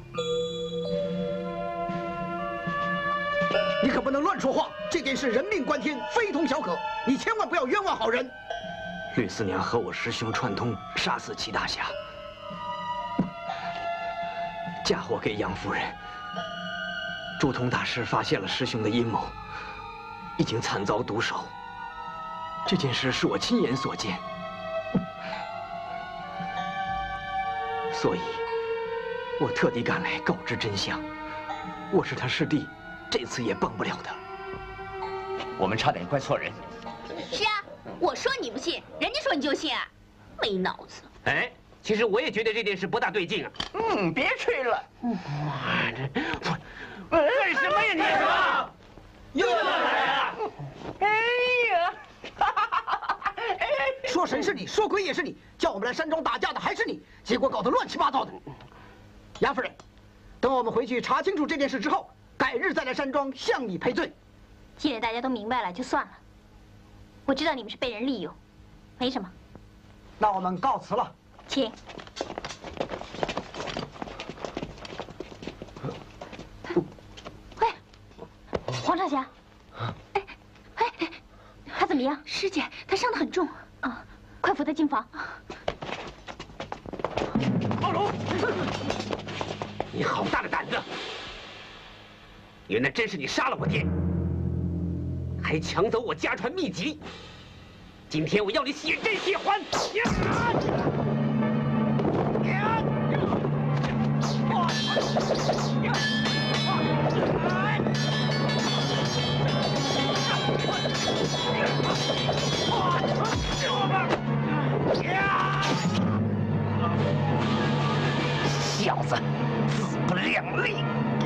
Speaker 6: 你可不能乱说话，这件事人命关天，非同小可，你千万不要冤枉好人。
Speaker 1: 吕四娘和我师兄串通，杀死齐大侠，嫁祸给杨夫人。朱通大师发现了师兄的阴谋，已经惨遭毒手。这件事是我亲眼所见，所以，我特地赶来告知真相。我是他师弟，这次也帮不了他。
Speaker 9: 我们差点怪错人。
Speaker 7: 是啊，我说你不信，人家说你就信啊，没脑子。
Speaker 5: 哎，其实我也觉得这件事不大对劲啊。
Speaker 8: 嗯，别吹了。
Speaker 10: 哇，这我干什么呀你？什么？又要来啊？
Speaker 8: 哎呀！
Speaker 6: 说神是你，说鬼也是你，叫我们来山庄打架的还是你，结果搞得乱七八糟的。杨夫人，等我们回去查清楚这件事之后，改日再来山庄向你赔罪。
Speaker 4: 既然大家都明白了，就算了。我知道你们是被人利用，没什么。
Speaker 6: 那我们告辞了，
Speaker 4: 请。喂，黄少侠，哎哎哎，他怎么样？
Speaker 7: 师姐，她伤得很重
Speaker 4: 啊，快扶他进房。
Speaker 5: 高龙，你好大的胆子！原来真是你杀了我爹，还抢走我家传秘籍。今天我要你血债血还！
Speaker 8: 小子，自不量力！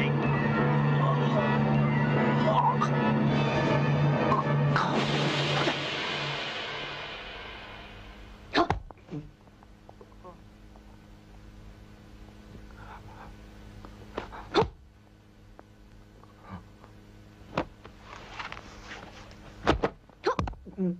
Speaker 6: 嗯。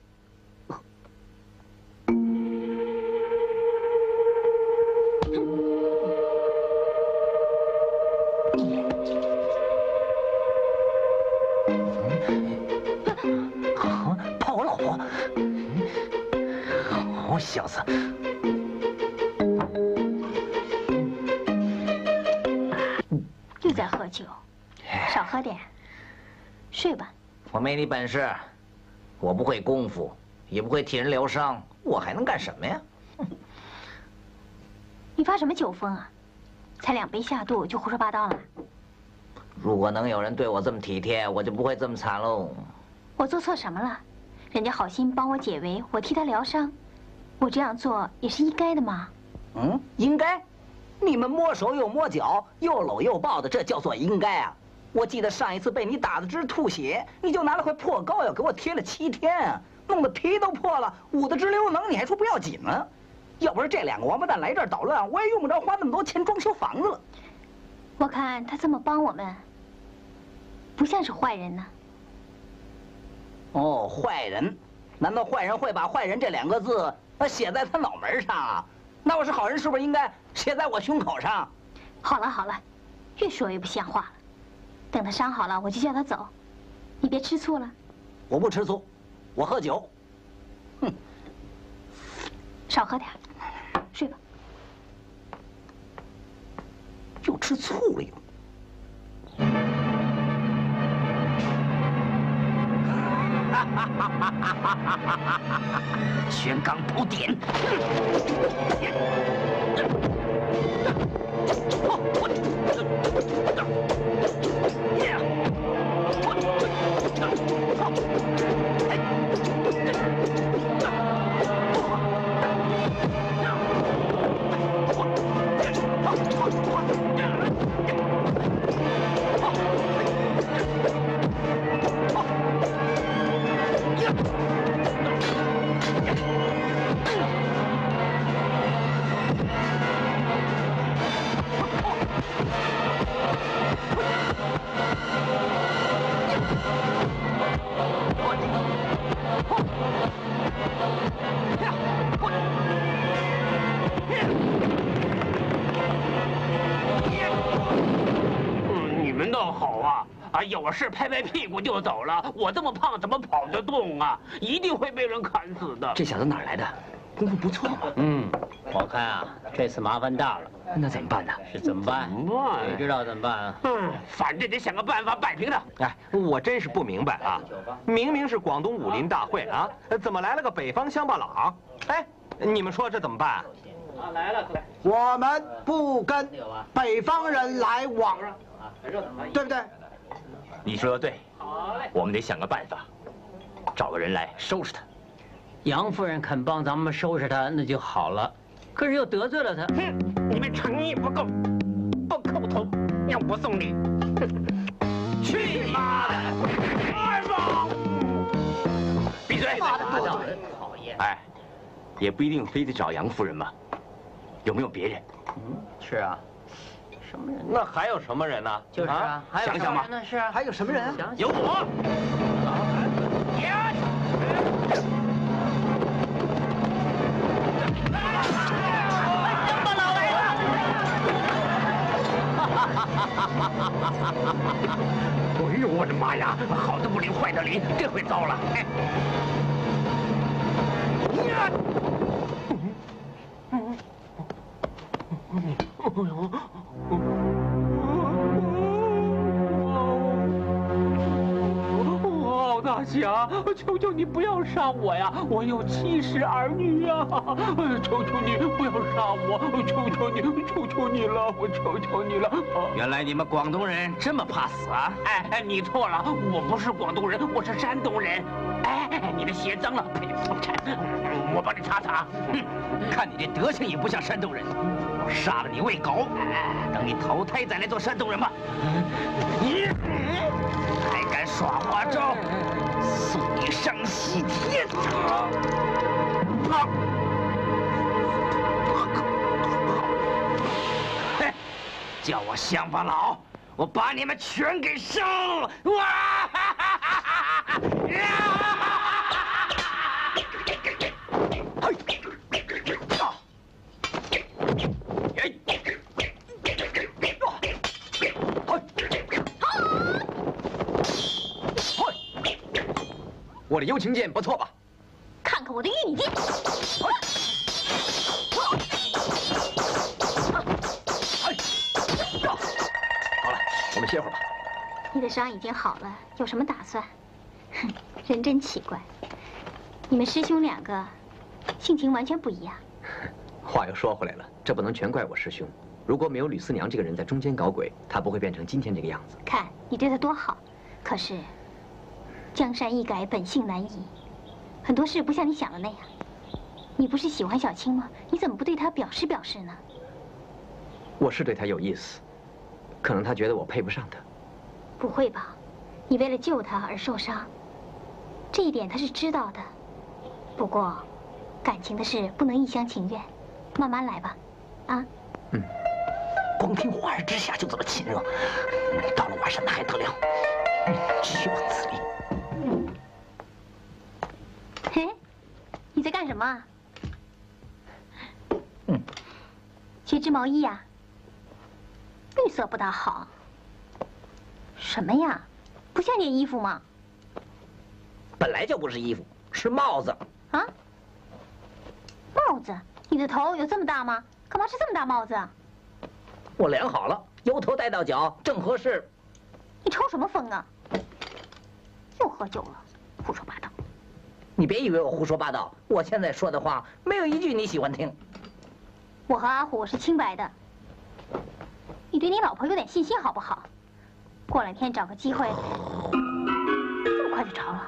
Speaker 8: 跑了火！好小子！
Speaker 4: 又在喝酒，少喝点，睡吧。
Speaker 8: 我没你本事，我不会功夫，也不会替人疗伤，我还能干什么呀？
Speaker 4: 你发什么酒疯啊？才两杯下肚就胡说八道了？
Speaker 8: 如果能有人对我这么体贴，我就不会这么惨喽。
Speaker 4: 我做错什么了？人家好心帮我解围，我替他疗伤，我这样做也是应该的嘛。
Speaker 8: 嗯，应该？你们摸手又摸脚，又搂又抱的，这叫做应该啊？我记得上一次被你打得直吐血，你就拿了块破膏药给我贴了七天啊，弄得皮都破了，捂得直流脓，你还说不要紧呢？要不是这两个王八蛋来这儿捣乱，我也用不着花那么多钱装修房子了。
Speaker 4: 我看他这么帮我们，不像是坏人呢。
Speaker 8: 哦，坏人？难道坏人会把“坏人”这两个字写在他脑门上啊？那我是好人，是不是应该写在我胸口上？
Speaker 4: 好了好了，越说越不像话了。等他伤好了，我就叫他走。你别吃醋了。
Speaker 8: 我不吃醋，我喝酒。哼，
Speaker 4: 少喝点，睡吧。
Speaker 8: 又吃醋了又。玄罡宝典。
Speaker 10: 好啊！啊，有事拍拍屁股就走了。我这么胖，怎么跑得动啊？一定会被人砍死的。
Speaker 2: 这小子哪儿来的？功夫不错嘛。
Speaker 3: 嗯，我看啊，这次麻烦大了。
Speaker 2: 那怎么办呢？
Speaker 3: 是怎么办？谁知道怎么办啊？
Speaker 10: 嗯，反正得想个办法摆平他。
Speaker 1: 哎，我真是不明白啊！明明是广东武林大会啊，怎么来了个北方乡巴佬？哎，你们说这怎么办？
Speaker 3: 啊，来了，
Speaker 6: 我们不跟北方人来往，对不对？
Speaker 9: 你说的对，我们得想个办法，找个人来收拾他。
Speaker 3: 杨夫人肯帮咱们收拾他，那就好了。可是又得罪了他。
Speaker 10: 哼，你们诚意不够，不叩头，让我送你。去你妈的！二宝，
Speaker 9: 闭嘴！
Speaker 3: 妈的，讨厌！
Speaker 9: 哎，也不一定非得找杨夫人嘛，有没有别人？
Speaker 3: 嗯，是啊。什么人？
Speaker 1: 那还有什么人呢？
Speaker 3: 就是啊，还有
Speaker 9: 想想吧。
Speaker 3: 那是啊，
Speaker 6: 还有什么人？
Speaker 9: 有我。
Speaker 10: 哎呦，我的妈呀！好的不灵，坏的灵，这回糟了！哎，哦，大侠，求求你不要杀我呀！我有七十儿女呀！求求你不要杀我！求求你，求求你了！我求求你了！
Speaker 2: 原来你们广东人这么怕死啊！
Speaker 10: 哎哎，你错了，我不是广东人，我是山东人。哎，你的鞋脏了，呸！我帮你擦擦。
Speaker 2: 哼，看你这德行也不像山东人，我杀了你喂狗，等你投胎再来做山东人吧。你还敢耍花招，送你上西天！嘿，叫我乡巴佬，我把你们全给烧了！哇！
Speaker 1: 我的幽情剑不错吧？
Speaker 7: 看看我的玉女剑。
Speaker 1: 好了，我们歇会儿吧。
Speaker 4: 你的伤已经好了，有什么打算？哼，人真奇怪，你们师兄两个性情完全不一样。
Speaker 1: 话又说回来了，这不能全怪我师兄。如果没有吕四娘这个人在中间搞鬼，他不会变成今天这个样子。
Speaker 4: 看你对他多好，可是江山易改，本性难移，很多事不像你想的那样。你不是喜欢小青吗？你怎么不对他表示表示呢？
Speaker 1: 我是对他有意思，可能他觉得我配不上他。
Speaker 4: 不会吧？你为了救他而受伤，这一点他是知道的。不过，感情的事不能一厢情愿，慢慢来吧。啊？
Speaker 8: 嗯。光听华而之下就这么亲热，到了晚上那还得了？只有此理。
Speaker 4: 嘿，你在干什么啊？
Speaker 8: 嗯，
Speaker 4: 这织毛衣呀、啊，绿色不大好。什么呀？不像件衣服吗？
Speaker 8: 本来就不是衣服，是帽子。
Speaker 4: 啊？帽子？你的头有这么大吗？干嘛是这么大帽子啊？
Speaker 8: 我量好了，由头戴到脚，正合适。
Speaker 4: 你抽什么风啊？又喝酒了，胡说八道。
Speaker 8: 你别以为我胡说八道，我现在说的话没有一句你喜欢听。
Speaker 4: 我和阿虎是清白的。你对你老婆有点信心好不好？过两天找个机会，这么快就着了。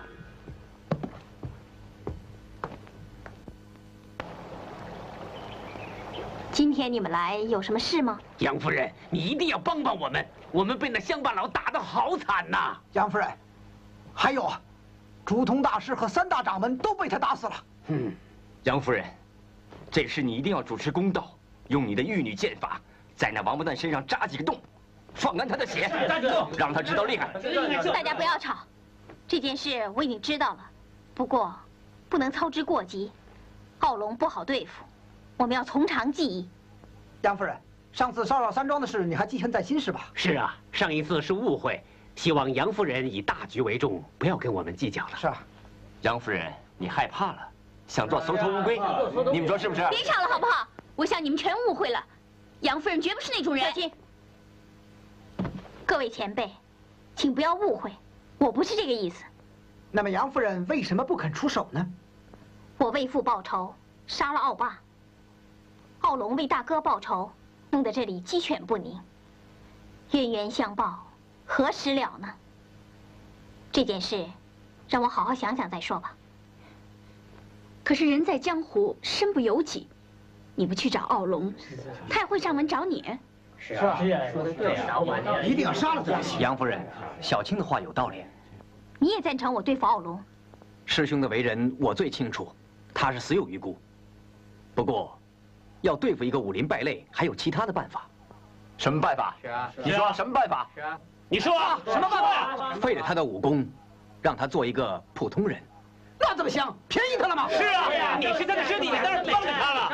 Speaker 4: 今天你们来有什么事吗？
Speaker 10: 杨夫人，你一定要帮帮我们，我们被那乡巴佬打得好惨呐！
Speaker 6: 杨夫人，还有啊，竹筒大师和三大掌门都被他打死了。
Speaker 9: 嗯，杨夫人，这事你一定要主持公道，用你的玉女剑法，在那王八蛋身上扎几个洞，放干他的血，让他知道厉害。
Speaker 4: 大家不要吵，这件事我已经知道了，不过不能操之过急，傲龙不好对付，我们要从长计议。
Speaker 6: 杨夫人， 上次骚扰山庄的事，你还记恨在心是吧？
Speaker 5: 是啊，上一次是误会，希望杨夫人以大局为重，不要跟我们计较了。
Speaker 6: 是啊，
Speaker 9: 杨夫人，你害怕了，想做缩头乌龟，你们说是不是？
Speaker 7: 别吵了好不好？我想你们全误会了，杨夫人绝不是那种人。
Speaker 4: 小心，各位前辈，请不要误会，我不是这个意思。
Speaker 6: 那么杨夫人为什么不肯出手呢？
Speaker 4: 我为父报仇，杀了奥爸。奥龙为大哥报仇，弄得这里鸡犬不宁。冤冤相报，何时了呢？这件事，让我好好想想再说吧。
Speaker 7: 可是人在江湖，身不由己。你不去找奥龙，他也会上门找你。
Speaker 3: 是啊，说的对啊，一定要杀了他。
Speaker 2: 杨夫人，小青的话有道理。
Speaker 4: 你也赞成我对付奥龙？
Speaker 2: 师兄的为人我最清楚，他是死有余辜。不过，要对付一个武林败类，还有其他的办法。
Speaker 9: 什么办法？
Speaker 3: 是啊，
Speaker 9: 你说什么办法？
Speaker 3: 是啊，
Speaker 9: 你说啊，什么办法？
Speaker 2: 废了他的武功，让他做一个普通人。
Speaker 6: 那怎么行？便宜他了吗？
Speaker 9: 是啊，你是他的师弟，你当然帮着他了。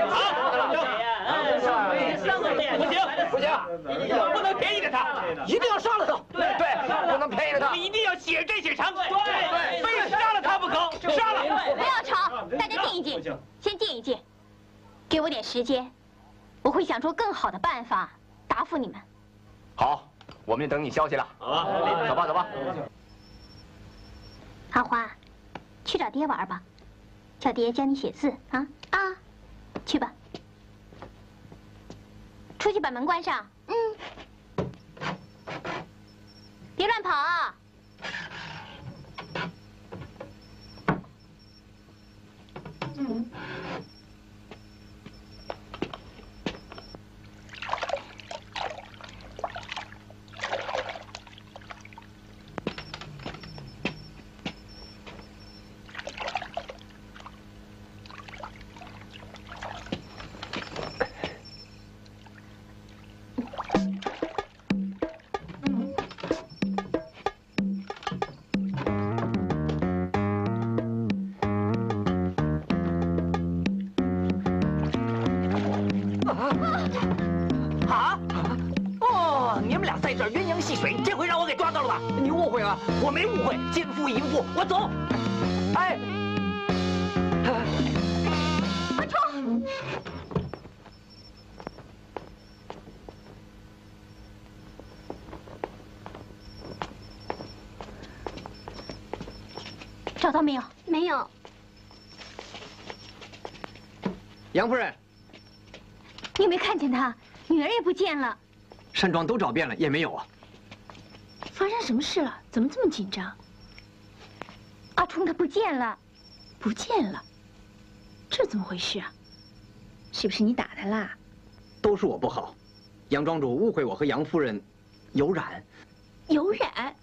Speaker 9: 啊，不行不行，不能便宜了他，
Speaker 6: 一定要杀了他！
Speaker 9: 对对，不能便宜了他，我们一定要血债血偿，对，非杀了他不可，杀了！
Speaker 4: 不要吵，大家静一静，先静一静，给我点时间，我会想出更好的办法答复你们。
Speaker 9: 好，我们就等你消息了。好啊，走吧走吧。
Speaker 4: 阿花，去找爹玩吧，叫爹教你写字啊啊，去吧。出去把门关上。嗯，别乱跑啊！嗯。
Speaker 8: 啊！哦，你们俩在这儿鸳鸯戏水，这回让我给抓到了吧？
Speaker 6: 你误会了，
Speaker 8: 我没误会，奸夫淫妇，我走。哎，
Speaker 4: 阿冲，找到没有？没有。
Speaker 2: 杨夫人，
Speaker 4: 你有没有看见他？女儿也不见了。
Speaker 2: 山庄都找遍了，也没有啊。
Speaker 7: 发生什么事了？怎么这么紧张？
Speaker 4: 阿冲他不见了，
Speaker 7: 不见了，这怎么回事啊？是不是你打他啦？
Speaker 2: 都是我不好，杨庄主误会我和杨夫人有染。
Speaker 7: 有染？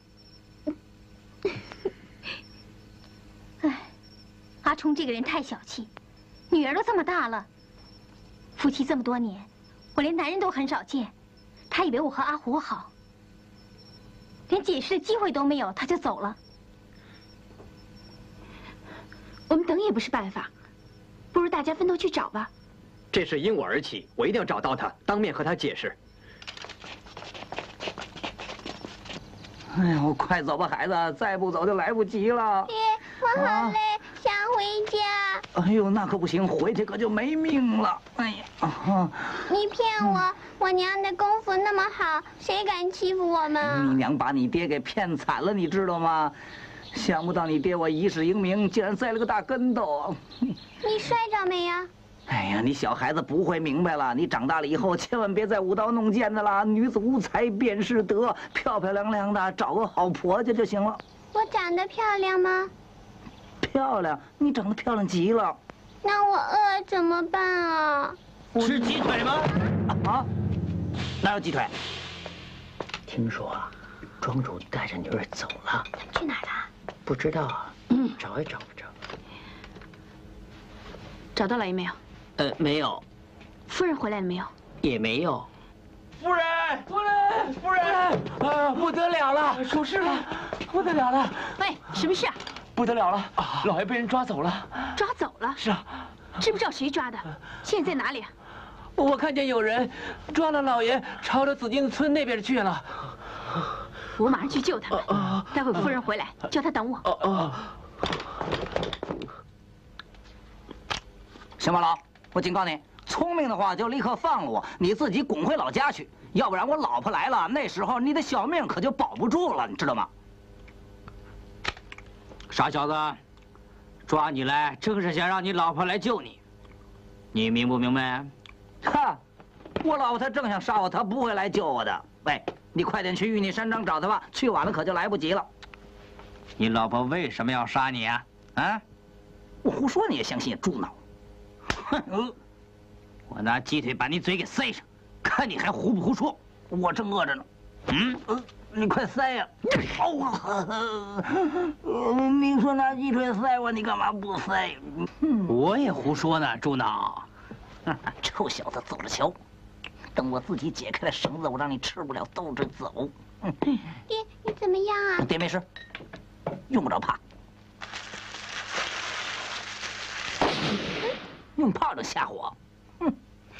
Speaker 4: 唉，阿冲这个人太小气，女儿都这么大了，夫妻这么多年，我连男人都很少见，他以为我和阿虎好，连解释的机会都没有，他就走了。
Speaker 7: 我们等也不是办法，不如大家分头去找吧。
Speaker 2: 这事因我而起，我一定要找到他，当面和他解释。
Speaker 8: 哎呦，快走吧，孩子，再不走就来不及了。
Speaker 4: 爹，我好累，想回家。
Speaker 8: 哎呦，那可不行，回去可就没命了。哎呀，啊、
Speaker 4: 你骗我，我娘的功夫那么好，谁敢欺负我们？
Speaker 8: 你娘把你爹给骗惨了，你知道吗？想不到你爹我一世英名，竟然栽了个大跟头。
Speaker 4: 你摔着没呀？
Speaker 8: 哎呀，你小孩子不会明白了，你长大了以后千万别再舞刀弄剑的了。女子无才便是德，漂漂亮亮的找个好婆家就行了。
Speaker 4: 我长得漂亮吗？
Speaker 8: 漂亮，你长得漂亮极了。
Speaker 4: 那我饿怎么办啊？
Speaker 3: 吃鸡腿吗？
Speaker 8: 啊？哪有鸡腿？
Speaker 3: 听说啊，庄主带着女儿走了，
Speaker 4: 去哪儿了？
Speaker 3: 不知道啊，找也找不着。
Speaker 7: 找到老爷没有？
Speaker 3: 呃，没有，
Speaker 7: 夫人回来了没有？
Speaker 3: 也没有。
Speaker 10: 夫人，夫人，夫人！啊，不得了了，出事了，不得了了！
Speaker 7: 喂，什么事啊？
Speaker 10: 不得了了，老爷被人抓走了。
Speaker 7: 抓走了？
Speaker 10: 是啊，
Speaker 7: 知不知道谁抓的？现在在哪里啊？
Speaker 10: 我看见有人抓了老爷，朝着紫金村那边去了。
Speaker 7: 我马上去救他们。待会夫人回来，叫她等我。
Speaker 10: 哦哦。
Speaker 8: 乡巴佬，我警告你，聪明的话就立刻放了我，你自己滚回老家去，要不然我老婆来了，那时候你的小命可就保不住了，你知道吗？
Speaker 2: 傻小子，抓你来正是想让你老婆来救你，你明不明白？
Speaker 8: 哈，我老婆她正想杀我，她不会来救我的。喂，你快点去玉泥山庄找她吧，去晚了可就来不及了。
Speaker 2: 你老婆为什么要杀你啊？啊？
Speaker 8: 我胡说你也相信，猪脑！哼！
Speaker 2: 我拿鸡腿把你嘴给塞上，看你还胡不胡说。
Speaker 8: 我正饿着呢。嗯，呃，你快塞呀！哦，你说拿鸡腿塞我，你干嘛不塞？
Speaker 2: 我也胡说呢，猪脑。
Speaker 8: 臭小子，走着瞧！等我自己解开了绳子，我让你吃不了兜着走。
Speaker 4: 爹，你怎么样啊？
Speaker 8: 爹没事，用不着怕。用炮仗吓唬我，哼！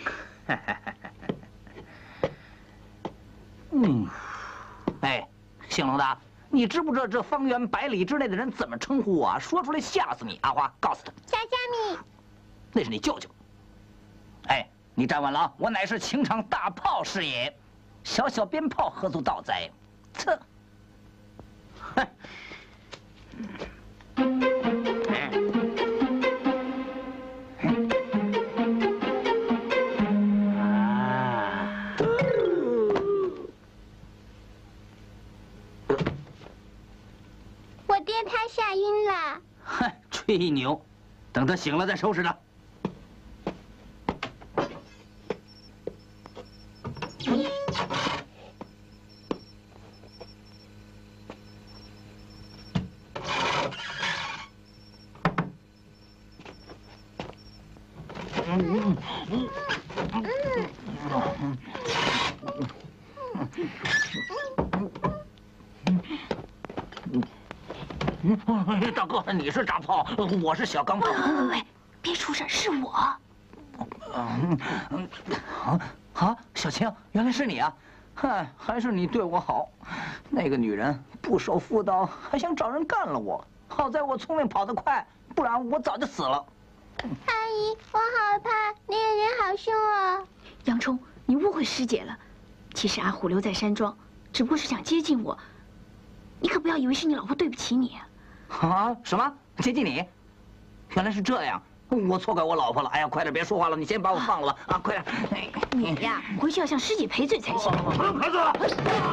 Speaker 8: 嗯，哎，姓龙的，你知不知道这方圆百里之内的人怎么称呼我啊？说出来吓死你！阿花，告诉他，
Speaker 4: 小虾米，那
Speaker 8: 是你舅舅。哎，你站稳了啊！我乃是情场大炮师也，小小鞭炮何足道哉？啧！哼！
Speaker 4: 我爹他吓晕了。
Speaker 2: 哼，吹牛，等他醒了再收拾他。
Speaker 8: 大哥，你是大炮，我是小钢炮。
Speaker 7: 喂喂喂，别出声，是我。
Speaker 8: 嗯嗯，啊啊，小青，原来是你啊！嗨，还是你对我好。那个女人不守妇道，还想找人干了我。好在我聪明跑得快，不然我早就死了。
Speaker 4: 阿姨，我好怕，那个人好凶哦。
Speaker 7: 洋葱，你误会师姐了。其实阿虎留在山庄，只不过是想接近我。你可不要以为是你老婆对不起你啊！
Speaker 8: 啊？什么？接近你？原来是这样，我错怪我老婆了。哎呀，快点别说话了，你先把我放了吧！啊，快点！
Speaker 7: 你呀，回去要向师姐赔罪才行。
Speaker 8: 不用赔罪了。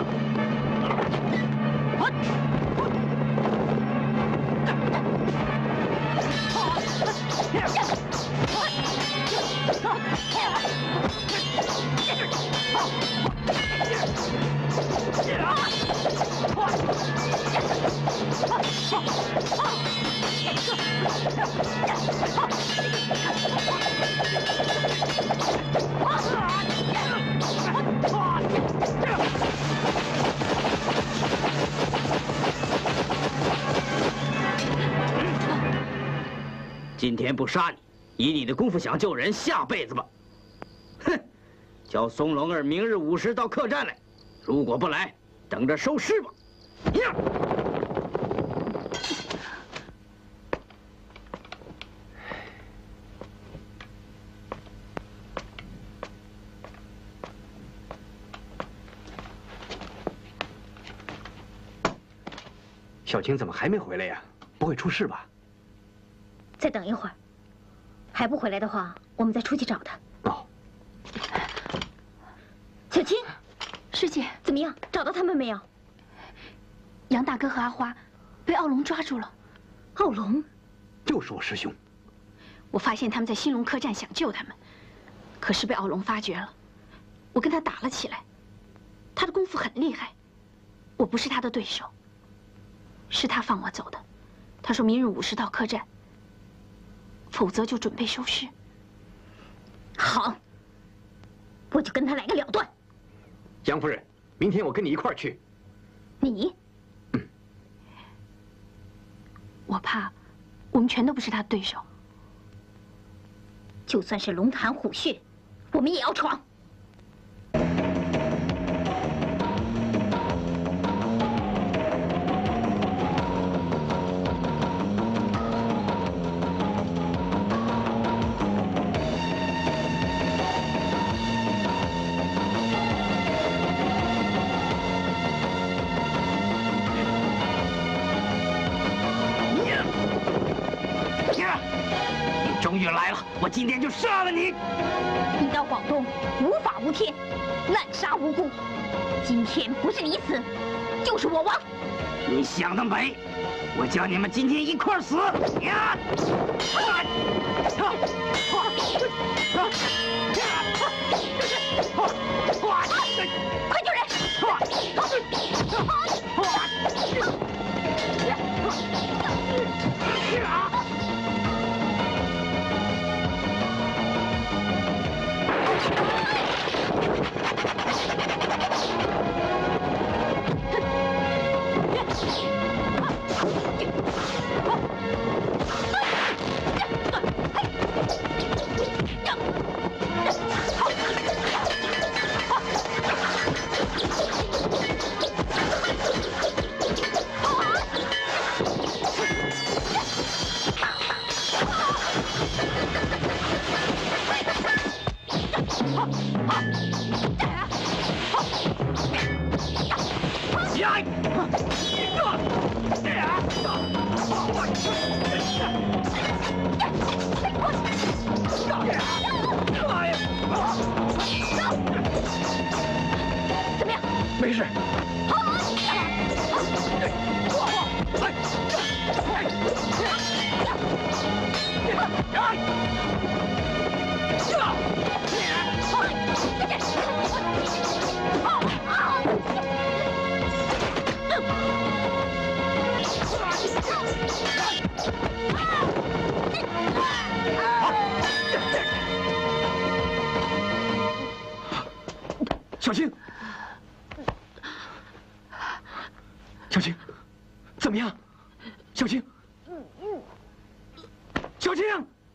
Speaker 3: 今天不杀你，以你的功夫想救人，下辈子吧！哼，叫松龙儿明日午时到客栈来，如果不来，等着收尸吧！呀！
Speaker 1: 小青怎么还没回来呀？不会出事吧？
Speaker 4: 再等一会儿，还不回来的话，我们再出去找他。
Speaker 1: 哦。
Speaker 4: 小青，
Speaker 7: 师姐，
Speaker 4: 怎么样？找到他们没有？
Speaker 7: 杨大哥和阿花被奥龙抓住了。
Speaker 4: 奥龙？
Speaker 1: 就是我师兄。
Speaker 7: 我发现他们在兴隆客栈想救他们，可是被奥龙发觉了。我跟他打了起来，他的功夫很厉害，我不是他的对手。是他放我走的，他说明日午时到客栈，否则就准备收尸。
Speaker 4: 好，我就跟他来个了断。
Speaker 1: 杨夫人，明天我跟你一块儿去。
Speaker 4: 你？
Speaker 1: 嗯。
Speaker 7: 我怕我们全都不是他的对手。
Speaker 4: 就算是龙潭虎穴，
Speaker 7: 我们也要闯。
Speaker 3: 终于来了，我今天就杀了你！
Speaker 7: 你到广东无法无天，滥杀无辜。今天不是你死，就是我亡。
Speaker 3: 你想得美！我叫你们今天一块儿死！呀！
Speaker 7: 快救人！
Speaker 3: 怎么样？没事。小青，小青，怎么样？小青，小青，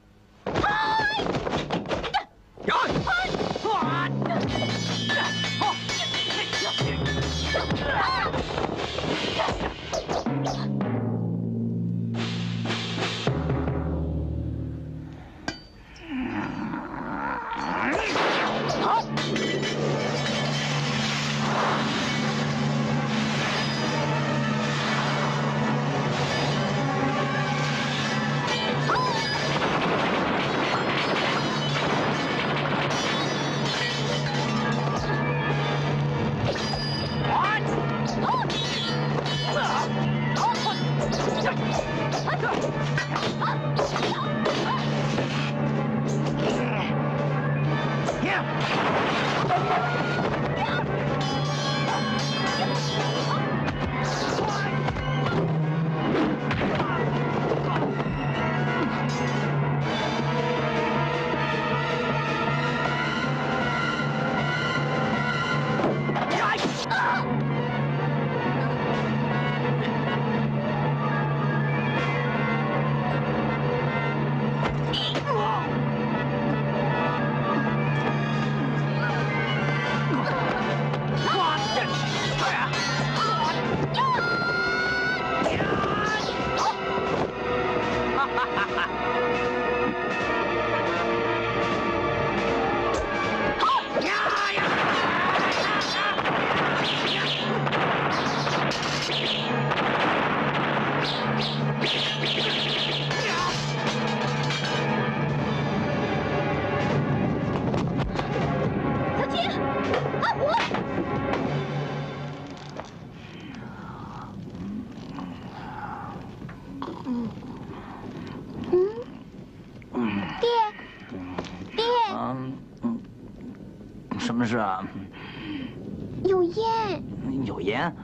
Speaker 3: 什么事啊？
Speaker 4: 有烟。
Speaker 8: 有烟？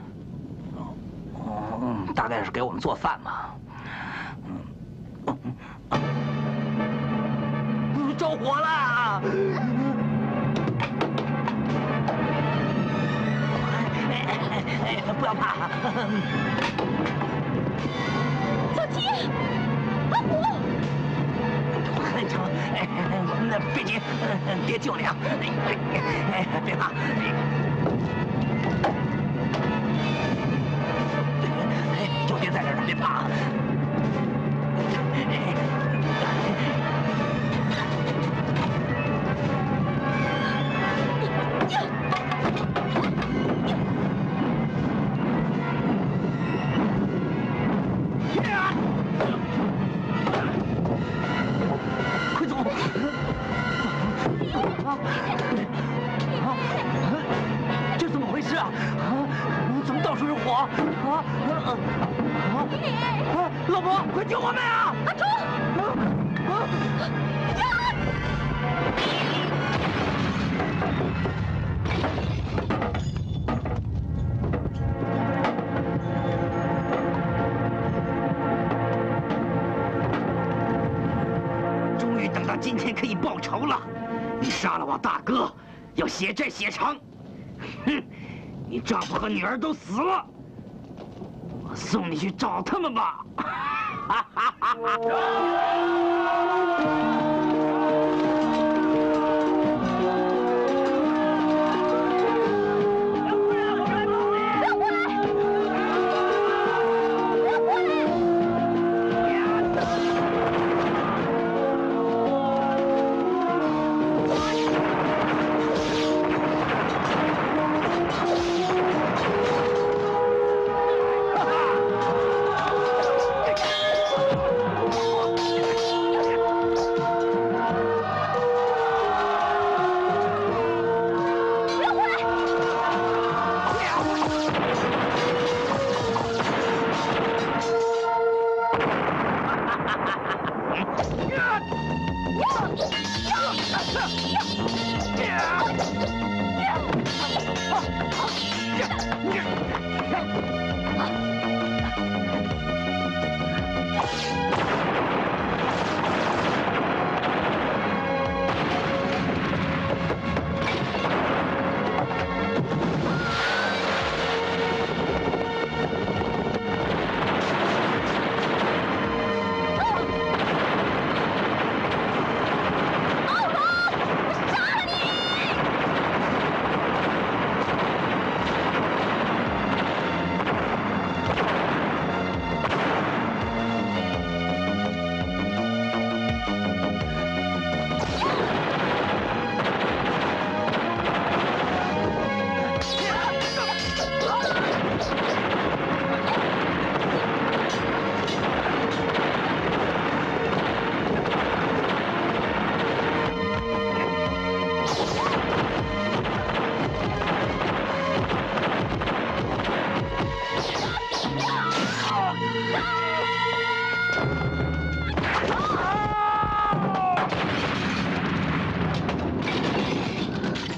Speaker 8: 哦，大概是给我们做饭嘛。嗯，着火了！不要怕。
Speaker 7: 小七，阿虎。
Speaker 8: 很长，那别急， 爹救你啊！哎，别怕。有爹在这儿呢，别怕。快走！啊！这怎么回事啊？啊！怎么到处是火？啊啊啊！啊！老婆，快救我们啊！阿忠！啊啊！终于等到今天可以报仇了！你杀了我大哥，要血债血偿。哼！你丈夫和女儿都死了，我送你去找他们吧！哈哈哈哈！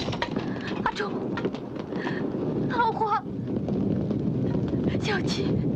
Speaker 7: 小七。